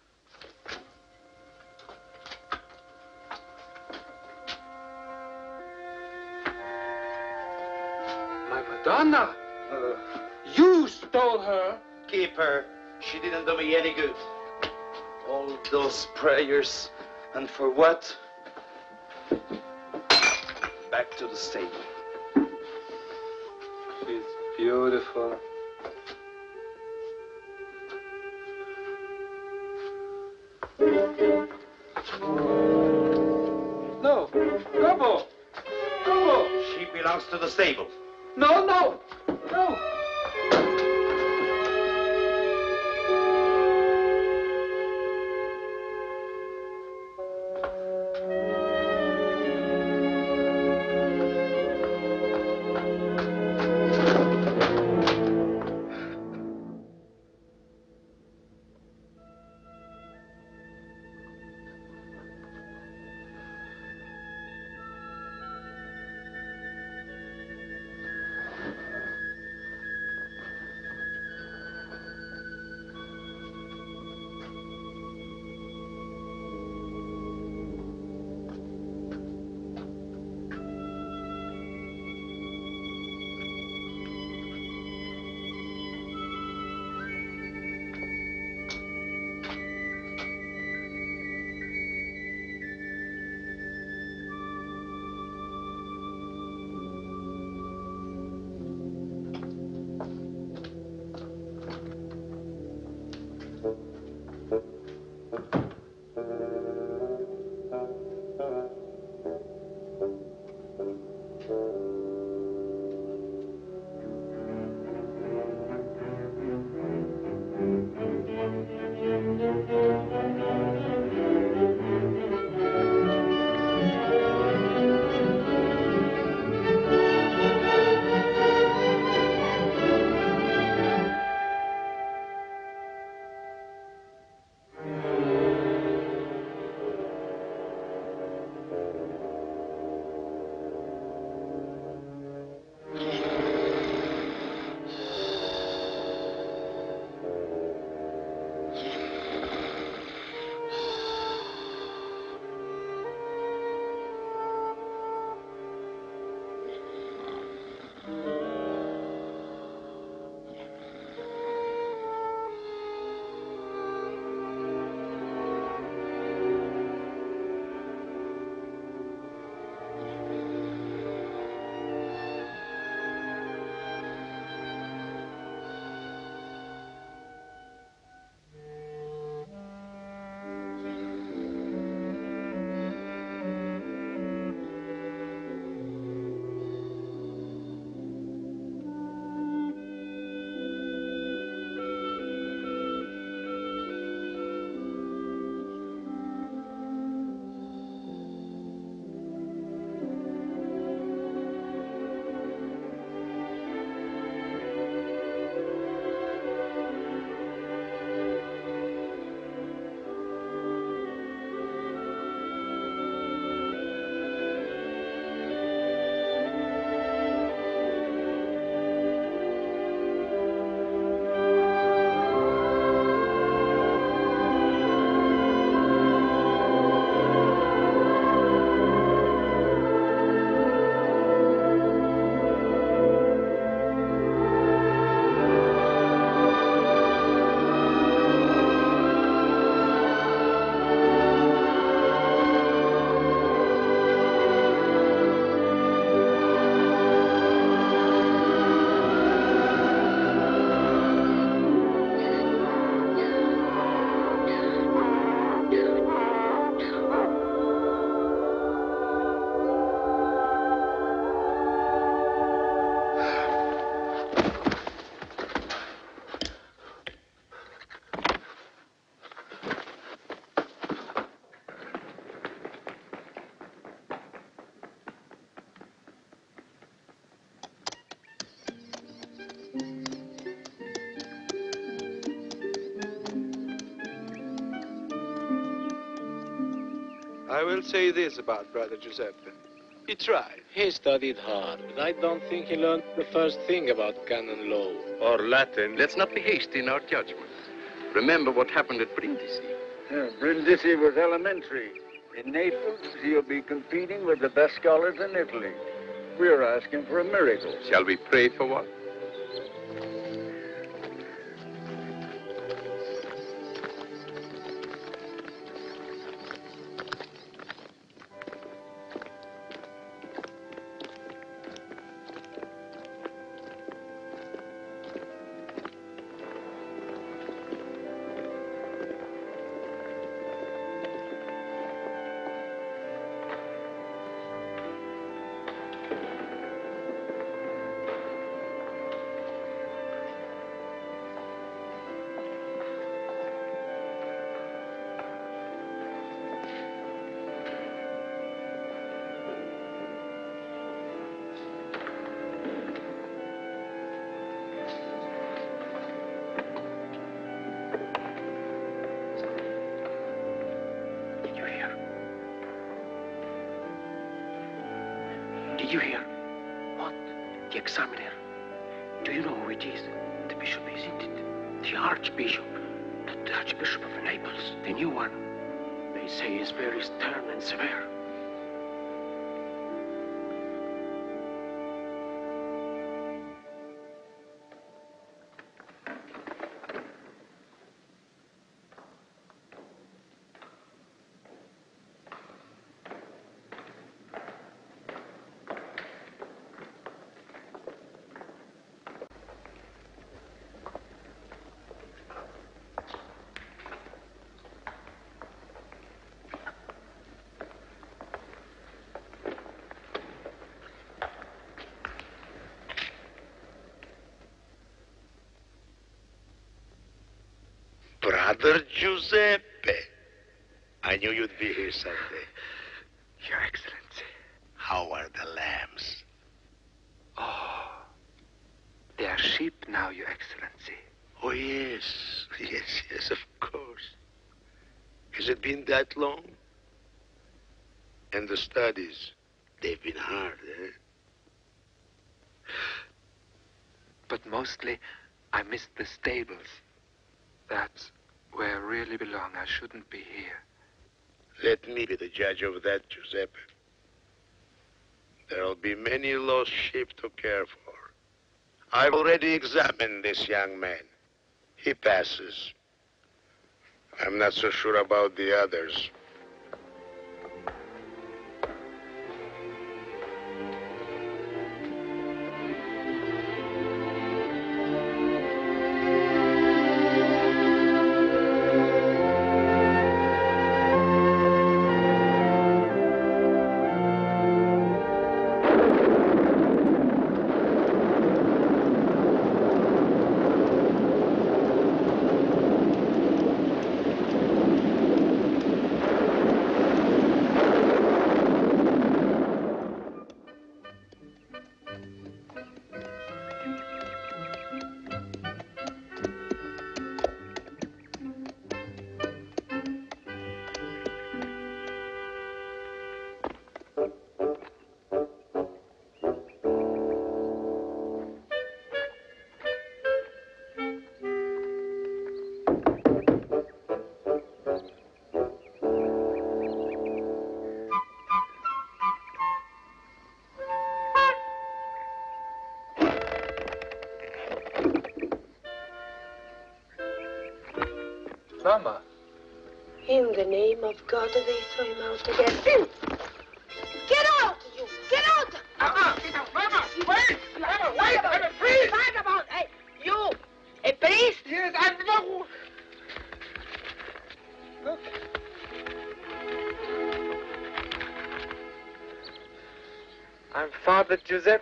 My Madonna! You stole her! Keep her. She didn't do me any good. All those prayers. And for what? Back to the stable. She's beautiful. No, Gobo! Gobo! She belongs to the stable. No, no, no! I will say this about Brother Giuseppe. He tried. He studied hard, but I don't think he learned the first thing about canon law. Or Latin. Let's not be hasty in our judgment. Remember what happened at Brindisi. Brindisi was elementary. In Naples, he'll be competing with the best scholars in Italy. We're asking for a miracle. Shall we pray for one? Did you hear? What? The examiner. Do you know who it is? The bishop, isn't it? The archbishop. The archbishop of Naples, the new one. They say he's very stern and severe. Brother Giuseppe. I knew you'd be here someday. Your Excellency. How are the lambs? Oh, they are sheep now, Your Excellency. Oh, yes. Yes, of course. Has it been that long? And the studies, they've been hard, eh? But mostly, I missed the stables. That's where I really belong. I shouldn't be here. Let me be the judge of that, Giuseppe. There'll be many lost sheep to care for. I've already examined this young man. He passes. I'm not so sure about the others. Mama. In the name of God, they throw him out again. Get out, you! Get out! Mama! Get out! Mama! Wait! Mama, wait! I'm a priest! Vagabond! Hey, you! A priest? Yes, I'm no... Look. I'm Father Giuseppe.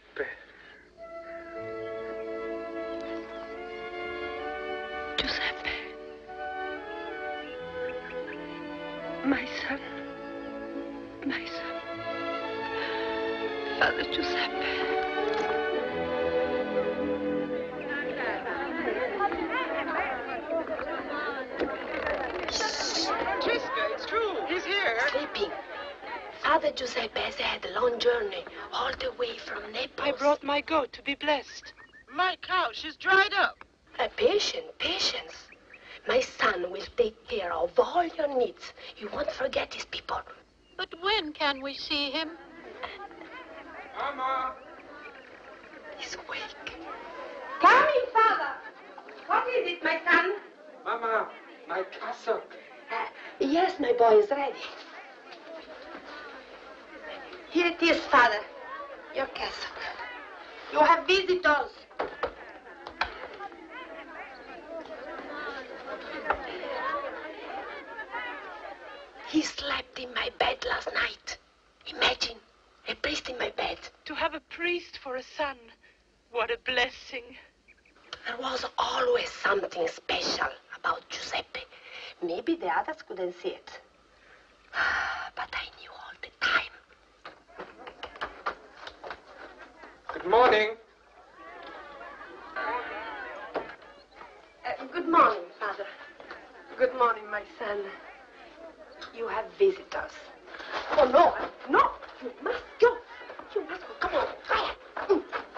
Giuseppe. My son. My son. Father Giuseppe. Cesca, it's true. He's here. Sleeping. Giuseppe has had a long journey all the way from Naples. I brought my goat to be blessed. My cow, she's dried up. Patience. My son will take care of all your needs. You won't forget these people. But when can we see him? Mama! He's awake. Coming, father. What is it, my son? Mama, my cassock. Yes, my boy is ready. Here it is, father. Your cassock. You have visitors. He slept in my bed last night. Imagine, a priest in my bed. To have a priest for a son. What a blessing. There was always something special about Giuseppe. Maybe the others couldn't see it. But I knew all the time. Good morning. Good morning, father. Good morning, my son. You have visitors. Oh, no, no. You must go. You must go. Come on, quiet.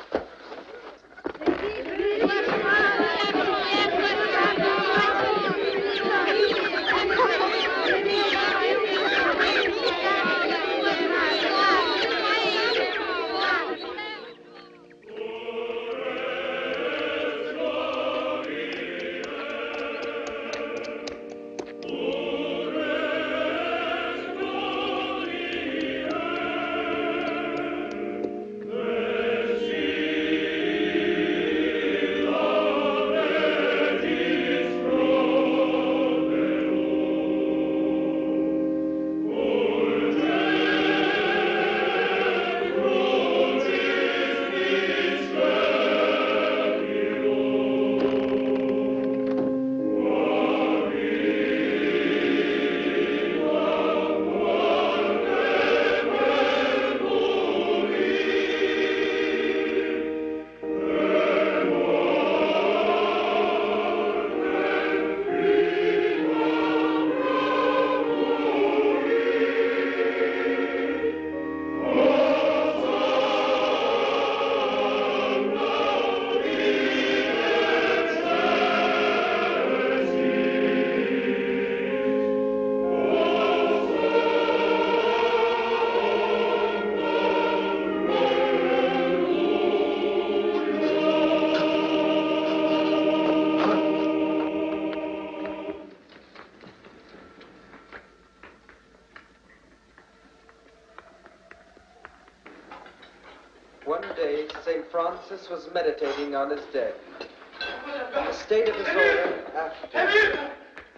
One day, St. Francis was meditating on his death. The state of his order after...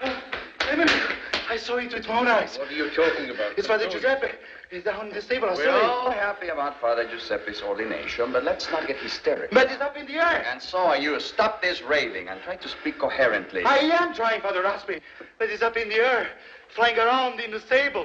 I saw it with my own eyes. What are you talking about? It's Father Giuseppe. He's down in the stable. I We're saw all him. happy about Father Giuseppe's ordination, but let's not get hysterical. But it's up in the air. And so are you. Stop this raving and try to speak coherently. I am trying, Father Raspi. But it's up in the air, flying around in the stable.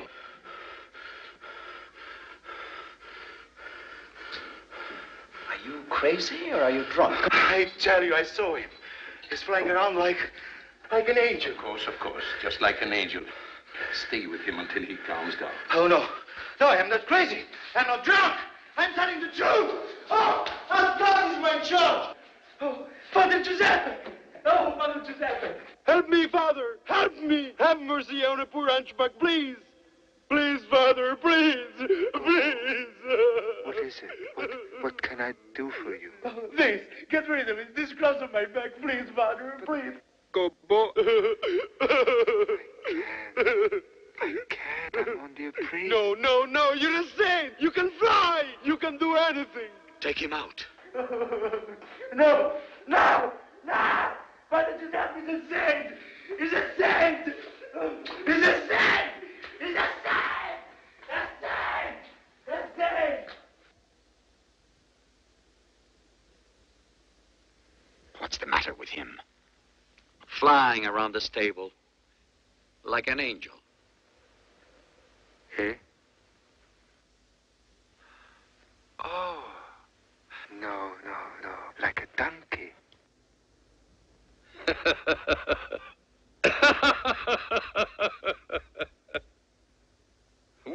Are you crazy or are you drunk? I tell you, I saw him. He's flying around like an angel. Of course, just like an angel. Stay with him until he calms down. Oh, no. No, I am not crazy. I'm not drunk. I'm telling the truth. Oh, God is my judge. Oh, Father Giuseppe. Oh, Father Giuseppe. Help me, Father! Help me! Have mercy on a poor hunchback, please! Please, Father, please! Please! What is it? What can I do for you? Oh, please, get rid of it. This cross on my back, please, Father, please. I can't. I'm only a priest. No, you're a saint! You can fly! You can do anything! Take him out. No! Father Giuseppe is a saint! He's a saint! He's a saint! He's a saint! A saint! A saint! What's the matter with him? Flying around the stable like an angel. Eh? Oh. No. Like a donkey.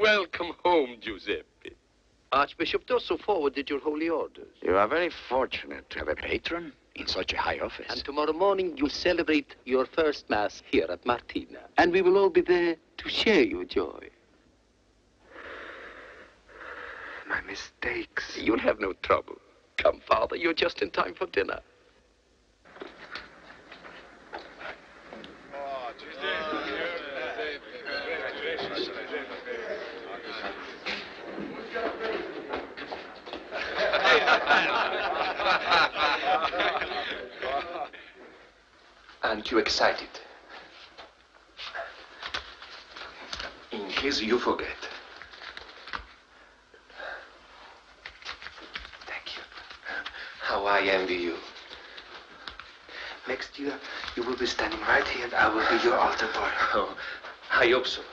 Welcome home, Giuseppe. Archbishop Dosso forwarded your holy orders. You are very fortunate to have a patron in such a high office. And tomorrow morning you'll celebrate your first mass here at Martina. And we will all be there to share your joy. My mistakes. You'll have no trouble. Come, Father, you're just in time for dinner. Aren't you excited? In case you forget. Thank you. How I envy you. Next year, you will be standing right here and I will be your altar boy. Oh, I hope so.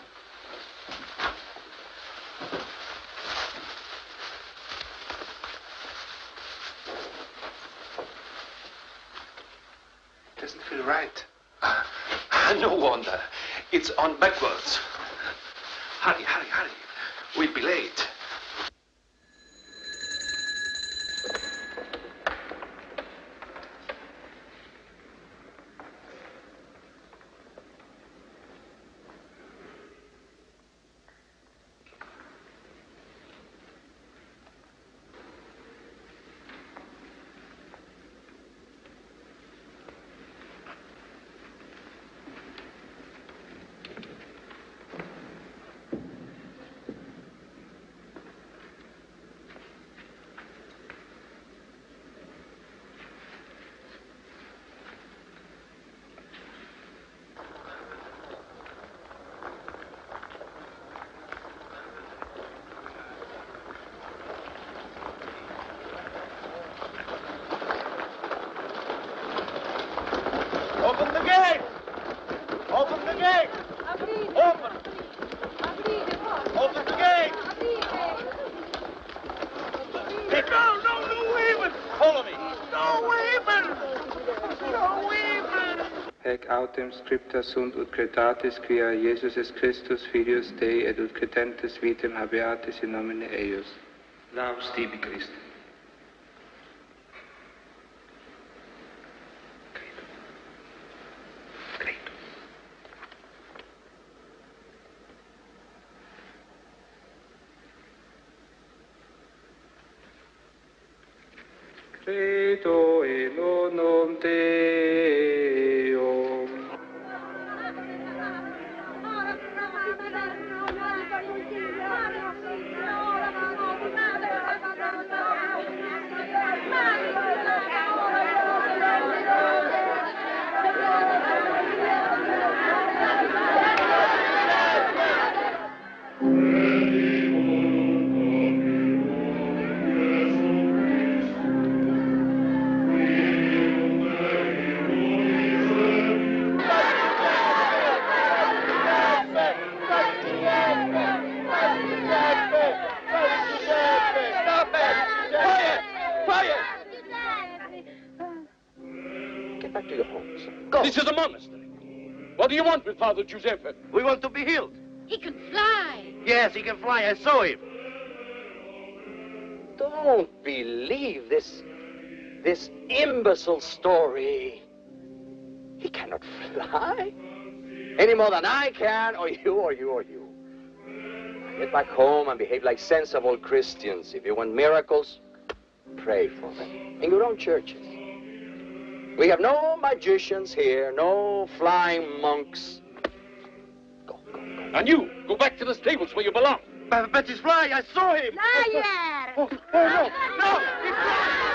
Doesn't feel right. No wonder. It's on backwards. Hurry, hurry, hurry. We'll be late. Open the gate! Open the gate! Open! Open the gate! No women! Follow me! No women! No women! Haec autem scripta sunt ut cretatis quia Jesus est Christus filius Dei et ut credentes vitam habeatis in nomine eius. Laus tibi Christe. Credo in unum Deum. Get back to your homes. Go. This is a monastery. What do you want with Father Giuseppe? We want to be healed. He can fly. Yes, he can fly. I saw him. Don't believe this imbecile story. He cannot fly. Any more than I can, or you, or you, or you. Get back home and behave like sensible Christians. If you want miracles, pray for them in your own churches. We have no magicians here, no flying monks. Go, go, go. And you, go back to the stables where you belong. But he's flying. I saw him. Liar! Oh, no, no. He's flying.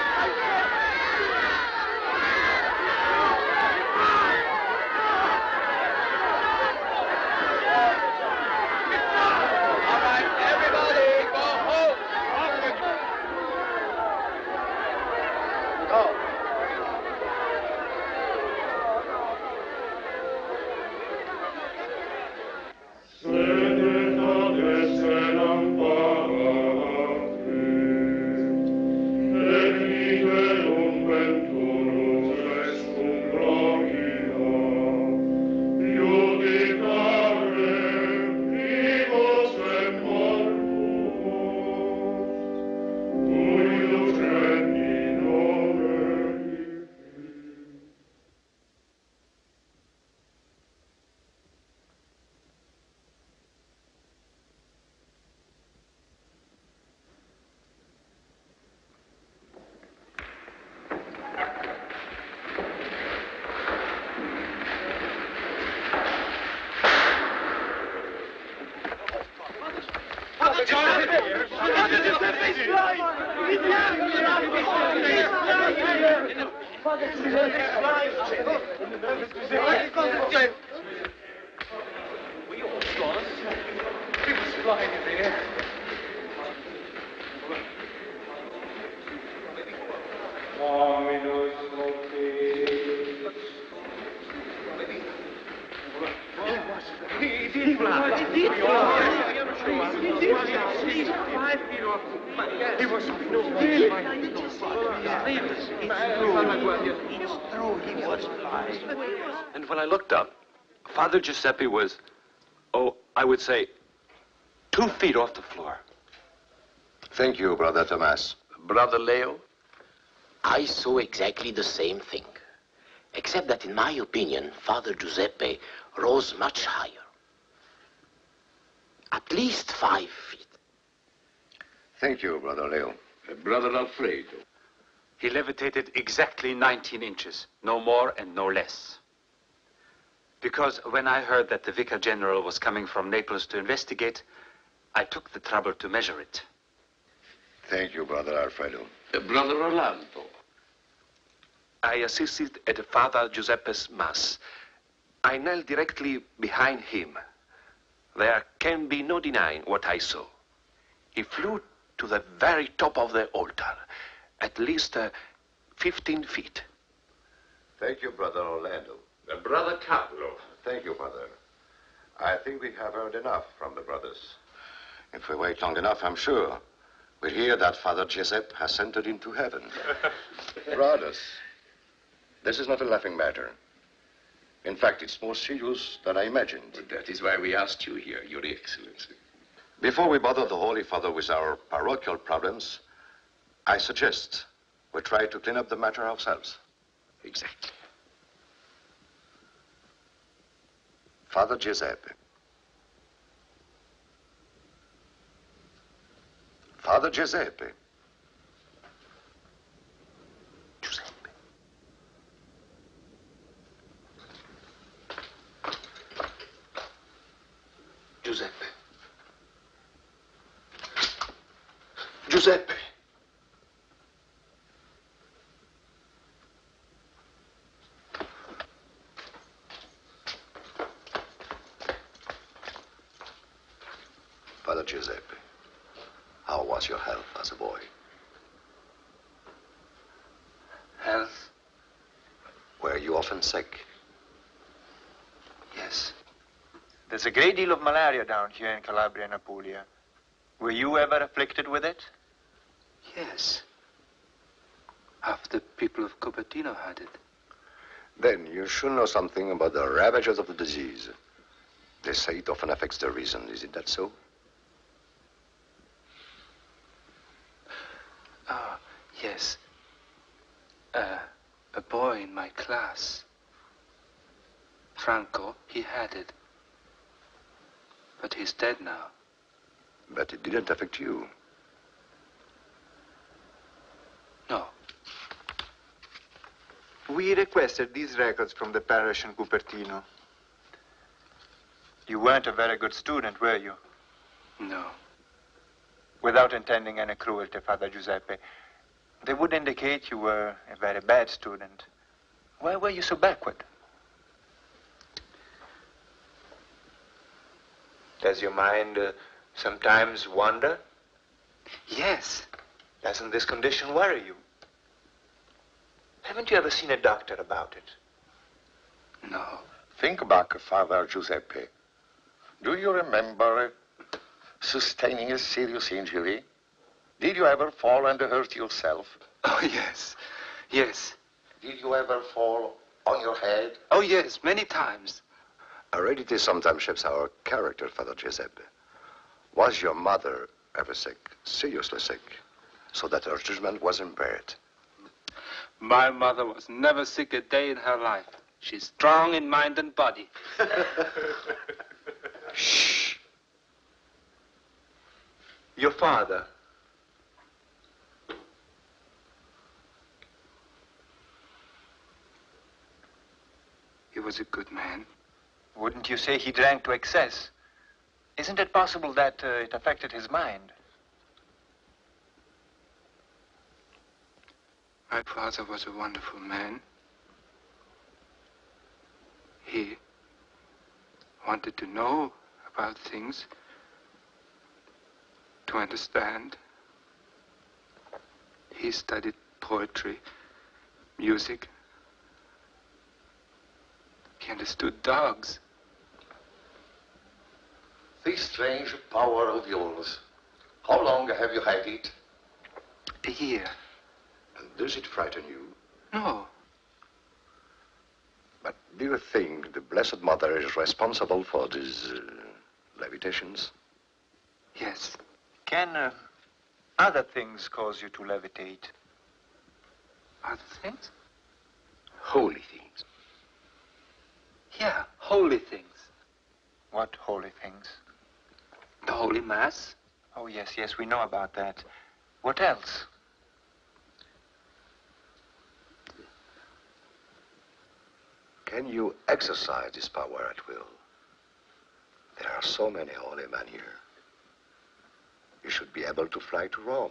Amen. We all saw us. He was flying in the air. And when I looked up, Father Giuseppe was, I would say, 2 feet off the floor. Thank you, Brother Tomas. Brother Leo, I saw exactly the same thing, except that in my opinion, Father Giuseppe rose much higher. At least 5 feet. Thank you, Brother Leo. Brother Alfredo. He levitated exactly 19 inches, no more and no less. Because when I heard that the Vicar General was coming from Naples to investigate, I took the trouble to measure it. Thank you, Brother Alfredo. Brother Orlando. I assisted at Father Giuseppe's Mass. I knelt directly behind him. There can be no denying what I saw. He flew to the very top of the altar, at least 15 feet. Thank you, Brother Orlando. Brother Carlo. Thank you, Father. I think we have heard enough from the brothers. If we wait long enough, I'm sure we'll hear that Father Giuseppe has entered into heaven. Brothers, this is not a laughing matter. In fact, it's more serious than I imagined. Well, that is why we asked you here, Your Excellency. Before we bother the Holy Father with our parochial problems, I suggest we try to clean up the matter ourselves. Exactly. Father Giuseppe. Father Giuseppe. Giuseppe. Giuseppe. Giuseppe. Father Giuseppe, how was your health as a boy? Health? Were you often sick? Yes. There's a great deal of malaria down here in Calabria and Apulia. Were you ever afflicted with it? Yes. Half the people of Cupertino had it. Then you should know something about the ravages of the disease. They say it often affects the reason. Is it that so? Ah, yes. A boy in my class, Franco, he had it. But he's dead now. But it didn't affect you. No. We requested these records from the parish in Cupertino. You weren't a very good student, were you? No. Without intending any cruelty, Father Giuseppe, they would indicate you were a very bad student. Why were you so backward? Does your mind sometimes wander? Yes. Doesn't this condition worry you? Haven't you ever seen a doctor about it? No. Think back, Father Giuseppe. Do you remember sustaining a serious injury? Did you ever fall and hurt yourself? Oh, yes. Yes. Did you ever fall on your head? Oh, yes, many times. Heredity sometimes shapes our character, Father Giuseppe. Was your mother ever sick, seriously sick, so that her judgment was impaired? My mother was never sick a day in her life. She's strong in mind and body. Shh. Your father. He was a good man. Wouldn't you say he drank to excess? Isn't it possible that it affected his mind? My father was a wonderful man. He wanted to know about things, to understand. He studied poetry, music. He understood dogs. This strange power of yours, how long have you had it? A year. And does it frighten you? No. But do you think the Blessed Mother is responsible for these levitations? Yes. Can other things cause you to levitate? Other things? Holy things. Yeah, holy things. What holy things? The Holy Mass? Oh, yes, we know about that. What else? Can you exercise this power at will? There are so many holy men here. You should be able to fly to Rome.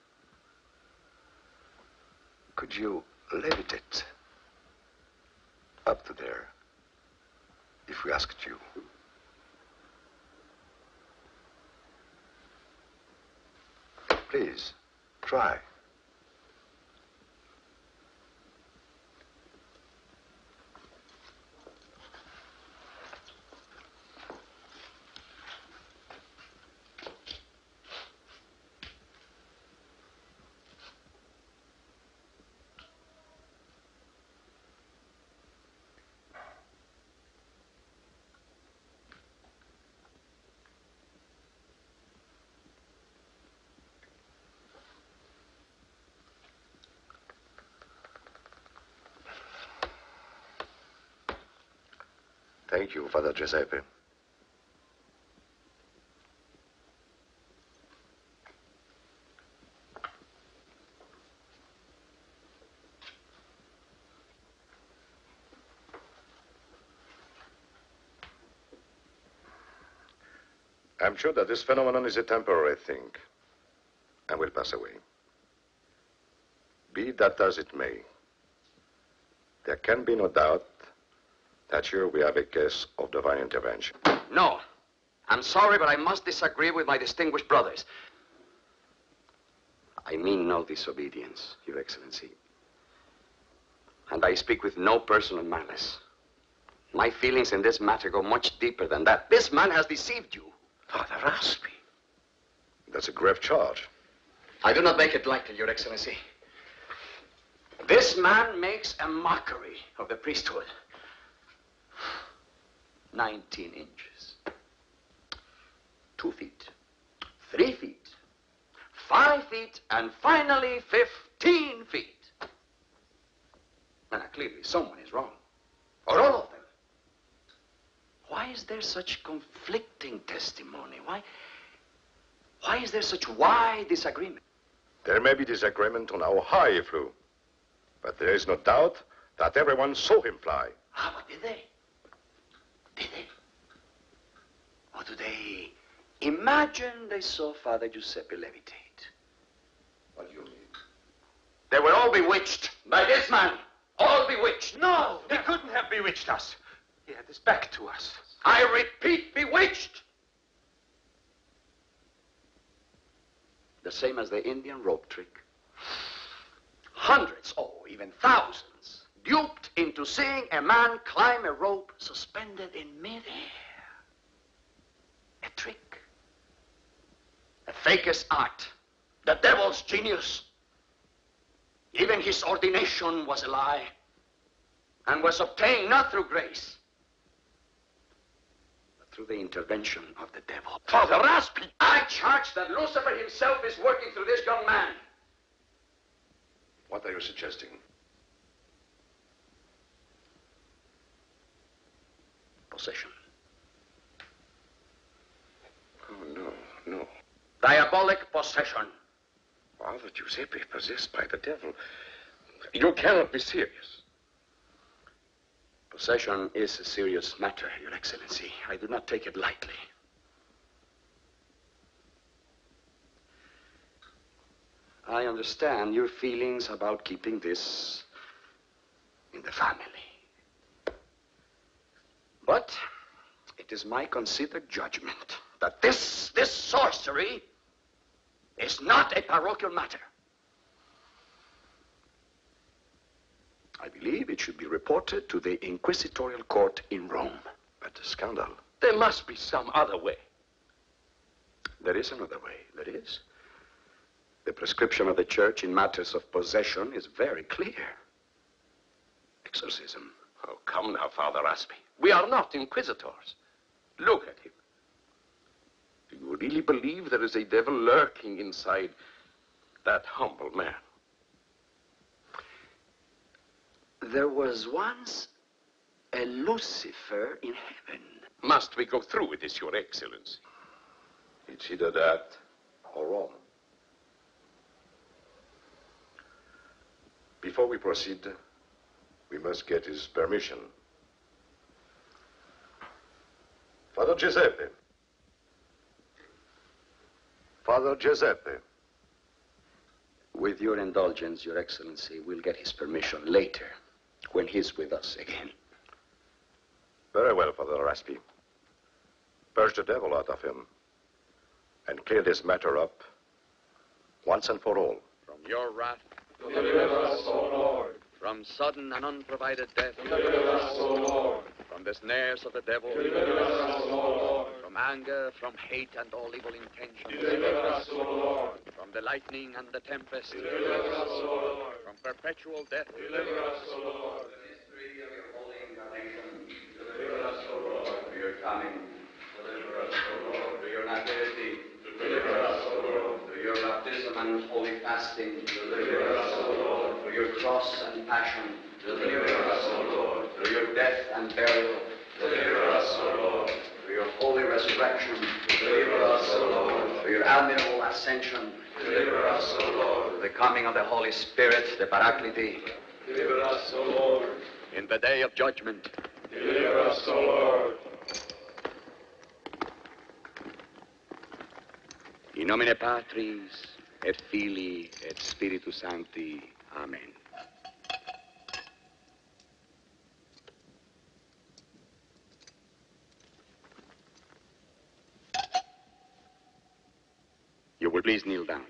Could you levitate up to there if we asked you? Please, try. Thank you, Father Giuseppe. I'm sure that this phenomenon is a temporary thing and will pass away. Be that as it may, there can be no doubt that here we have a case of divine intervention. No. I'm sorry, but I must disagree with my distinguished brothers. I mean no disobedience, Your Excellency. And I speak with no personal malice. My feelings in this matter go much deeper than that. This man has deceived you. Father Raspi. That's a grave charge. I do not make it lightly, Your Excellency. This man makes a mockery of the priesthood. 19 inches. 2 feet. 3 feet. 5 feet. And finally, 15 feet. Now, clearly, someone is wrong. Or all of them. Why is there such conflicting testimony? Why is there such wide disagreement? There may be disagreement on how high he flew, but there is no doubt that everyone saw him fly. Ah, but did they? Did they? Or do they imagine they saw Father Giuseppe levitate? What do you mean? They were all bewitched by this man. All bewitched. No, he couldn't have bewitched us. He had his back to us. I repeat, bewitched. The same as the Indian rope trick. Hundreds, oh, even thousands, duped into seeing a man climb a rope suspended in midair. A trick. A faker's art. The devil's genius. Even his ordination was a lie and was obtained not through grace, but through the intervention of the devil. Father Raspi! I charge that Lucifer himself is working through this young man. What are you suggesting? Possession. Oh, no. Diabolic possession. Father Giuseppe possessed by the devil. You cannot be serious. Possession is a serious matter, Your Excellency. I do not take it lightly. I understand your feelings about keeping this in the family. But it is my considered judgment that this sorcery is not a parochial matter. I believe it should be reported to the inquisitorial court in Rome. But the scandal. There must be some other way. There is another way, there is. The prescription of the church in matters of possession is very clear. Exorcism. Oh, come now, Father Raspy. We are not inquisitors. Look at him. Do you really believe there is a devil lurking inside that humble man? There was once a Lucifer in heaven. Must we go through with this, Your Excellency? It's either that or Rome. Before we proceed, we must get his permission. Father Giuseppe. Father Giuseppe. With your indulgence, Your Excellency, we'll get his permission later, when he's with us again. Very well, Father Raspy. Purge the devil out of him and clear this matter up once and for all. From your wrath, Deliver us, O Lord. from sudden and unprovided death, Deliver us, O Lord. from the snares of the devil, Deliver us, O Lord. from anger, from hate and all evil intentions, Deliver us, O Lord. from the lightning and the tempest, Deliver us, O Lord. from perpetual death, Deliver us, O Lord. Deliver us, O Lord. For your coming. Deliver us, O Lord. For your nativity. Deliver us, O Lord. For your baptism and holy fasting. Deliver us, O Lord. For your cross and passion. Deliver us, O Lord. For your death and burial. Deliver us, O Lord. For your holy resurrection. Deliver us, O Lord. For your admirable ascension. Deliver us, O Lord. For the coming of the Holy Spirit, the Paraclete. Deliver us, O Lord. in the day of judgment. Deliver us, O Lord. In nomine Patris, et Filii, et Spiritus Sancti. Amen. You will please kneel down.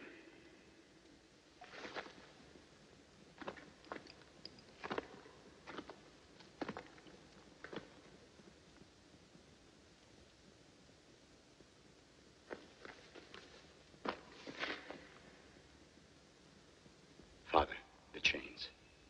Father, the chains.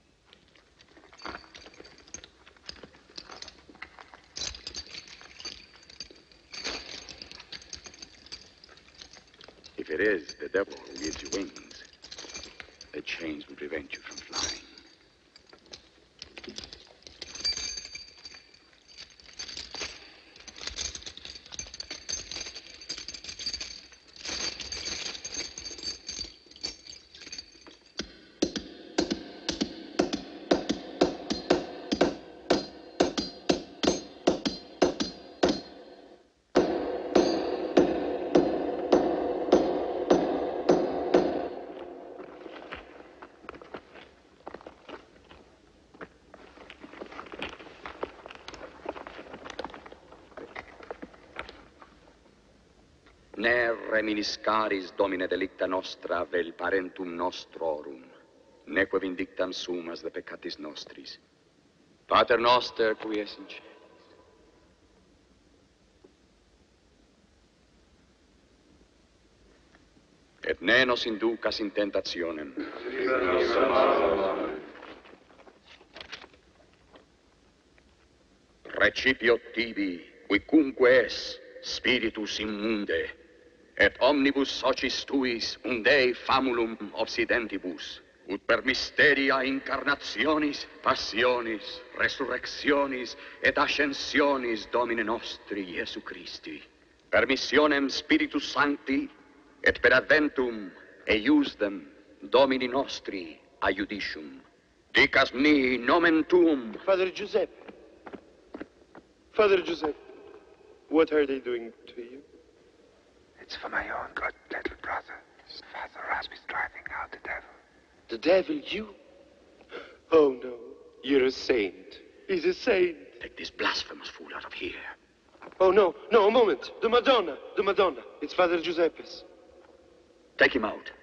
If it is the devil who gives you wings, the chains will prevent you from flying. Ne reminiscaris, Domine, delicta nostra, vel parentum nostrorum, neque vindictam sumas de peccatis nostris. Pater noster, qui es in cielo. Et ne nos inducas in tentationem. Recipio tibi, quicunque es, spiritus immunde, et omnibus socis tuis undei famulum obsidentibus, ut per mysteria incarnationis, passionis, resurrectionis, et ascensionis Domine nostri Iesu Christi, permissionem Spiritus Sancti, et per adventum eiusdem Domini nostri aiudicium. Dicas mi nomen tuum. Father Giuseppe. Father Giuseppe, what are they doing to you? It's for my own good, little brother. Father Raspy's driving out the devil. The devil, you? Oh, no. You're a saint. He's a saint. Take this blasphemous fool out of here. Oh, no. No, a moment. The Madonna. The Madonna. It's Father Giuseppe's. Take him out.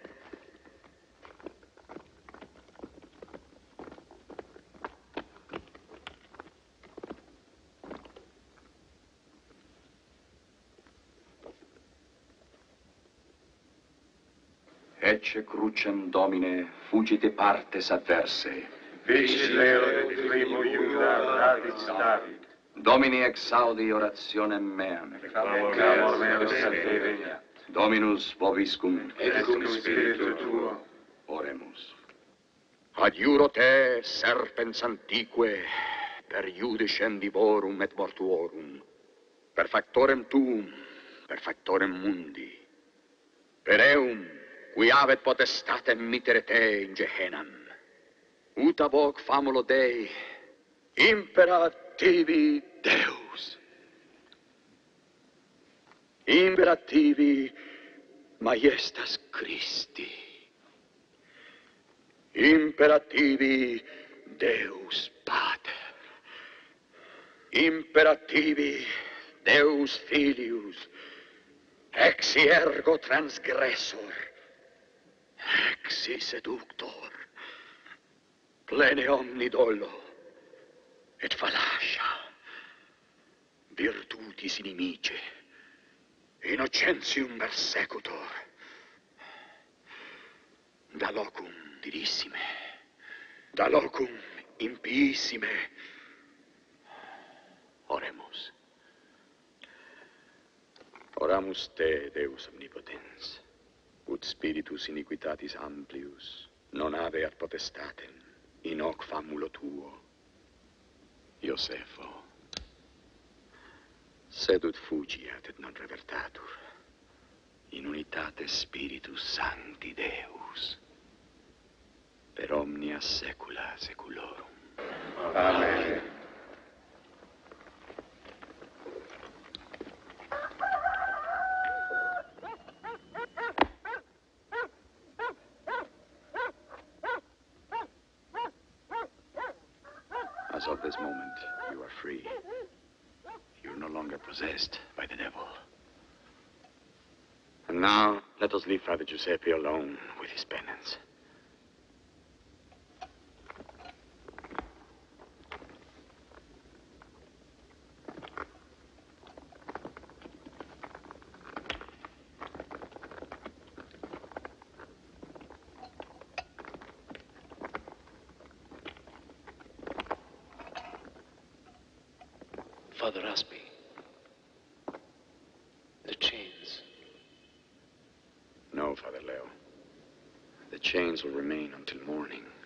Ecce crucem Domine, fugite partes adversae. Vici Leo de tribu Iuda, radix David. Domini exaudi orationem meam. Clamor meus salveveniat. Dominus vobiscum. Et cum spiritu tuo. Oremus. Adjuro te, serpens antique, per iudicem vivorum et mortuorum, per factorem tuum, per factorem mundi, per eum, qui avet potestatem mittere te in Gehenam. Ut ab hoc famulo Dei, imperativi Deus. Imperativi majestas Christi. Imperativi Deus Pater. Imperativi Deus Filius. Exi ergo transgressor. Exi seductor. Plene omni dolo. Et fallacia. Virtutis inimice. Innocentium persecutor. Da locum dirissime. Da locum impiissime. Oremus. Oramus te, Deus omnipotens, ut spiritus iniquitatis amplius non aveat potestatem in hoc famulo tuo, Iosefo. Sed ut fugiat et non revertatur, in unitate Spiritus Sancti Deus, per omnia saecula saeculorum. Amen. As of this moment, you are free. You're no longer possessed by the devil. And now, let us leave Father Giuseppe alone with his penance. Father Aspi, the chains. No, Father Leo. The chains will remain until morning.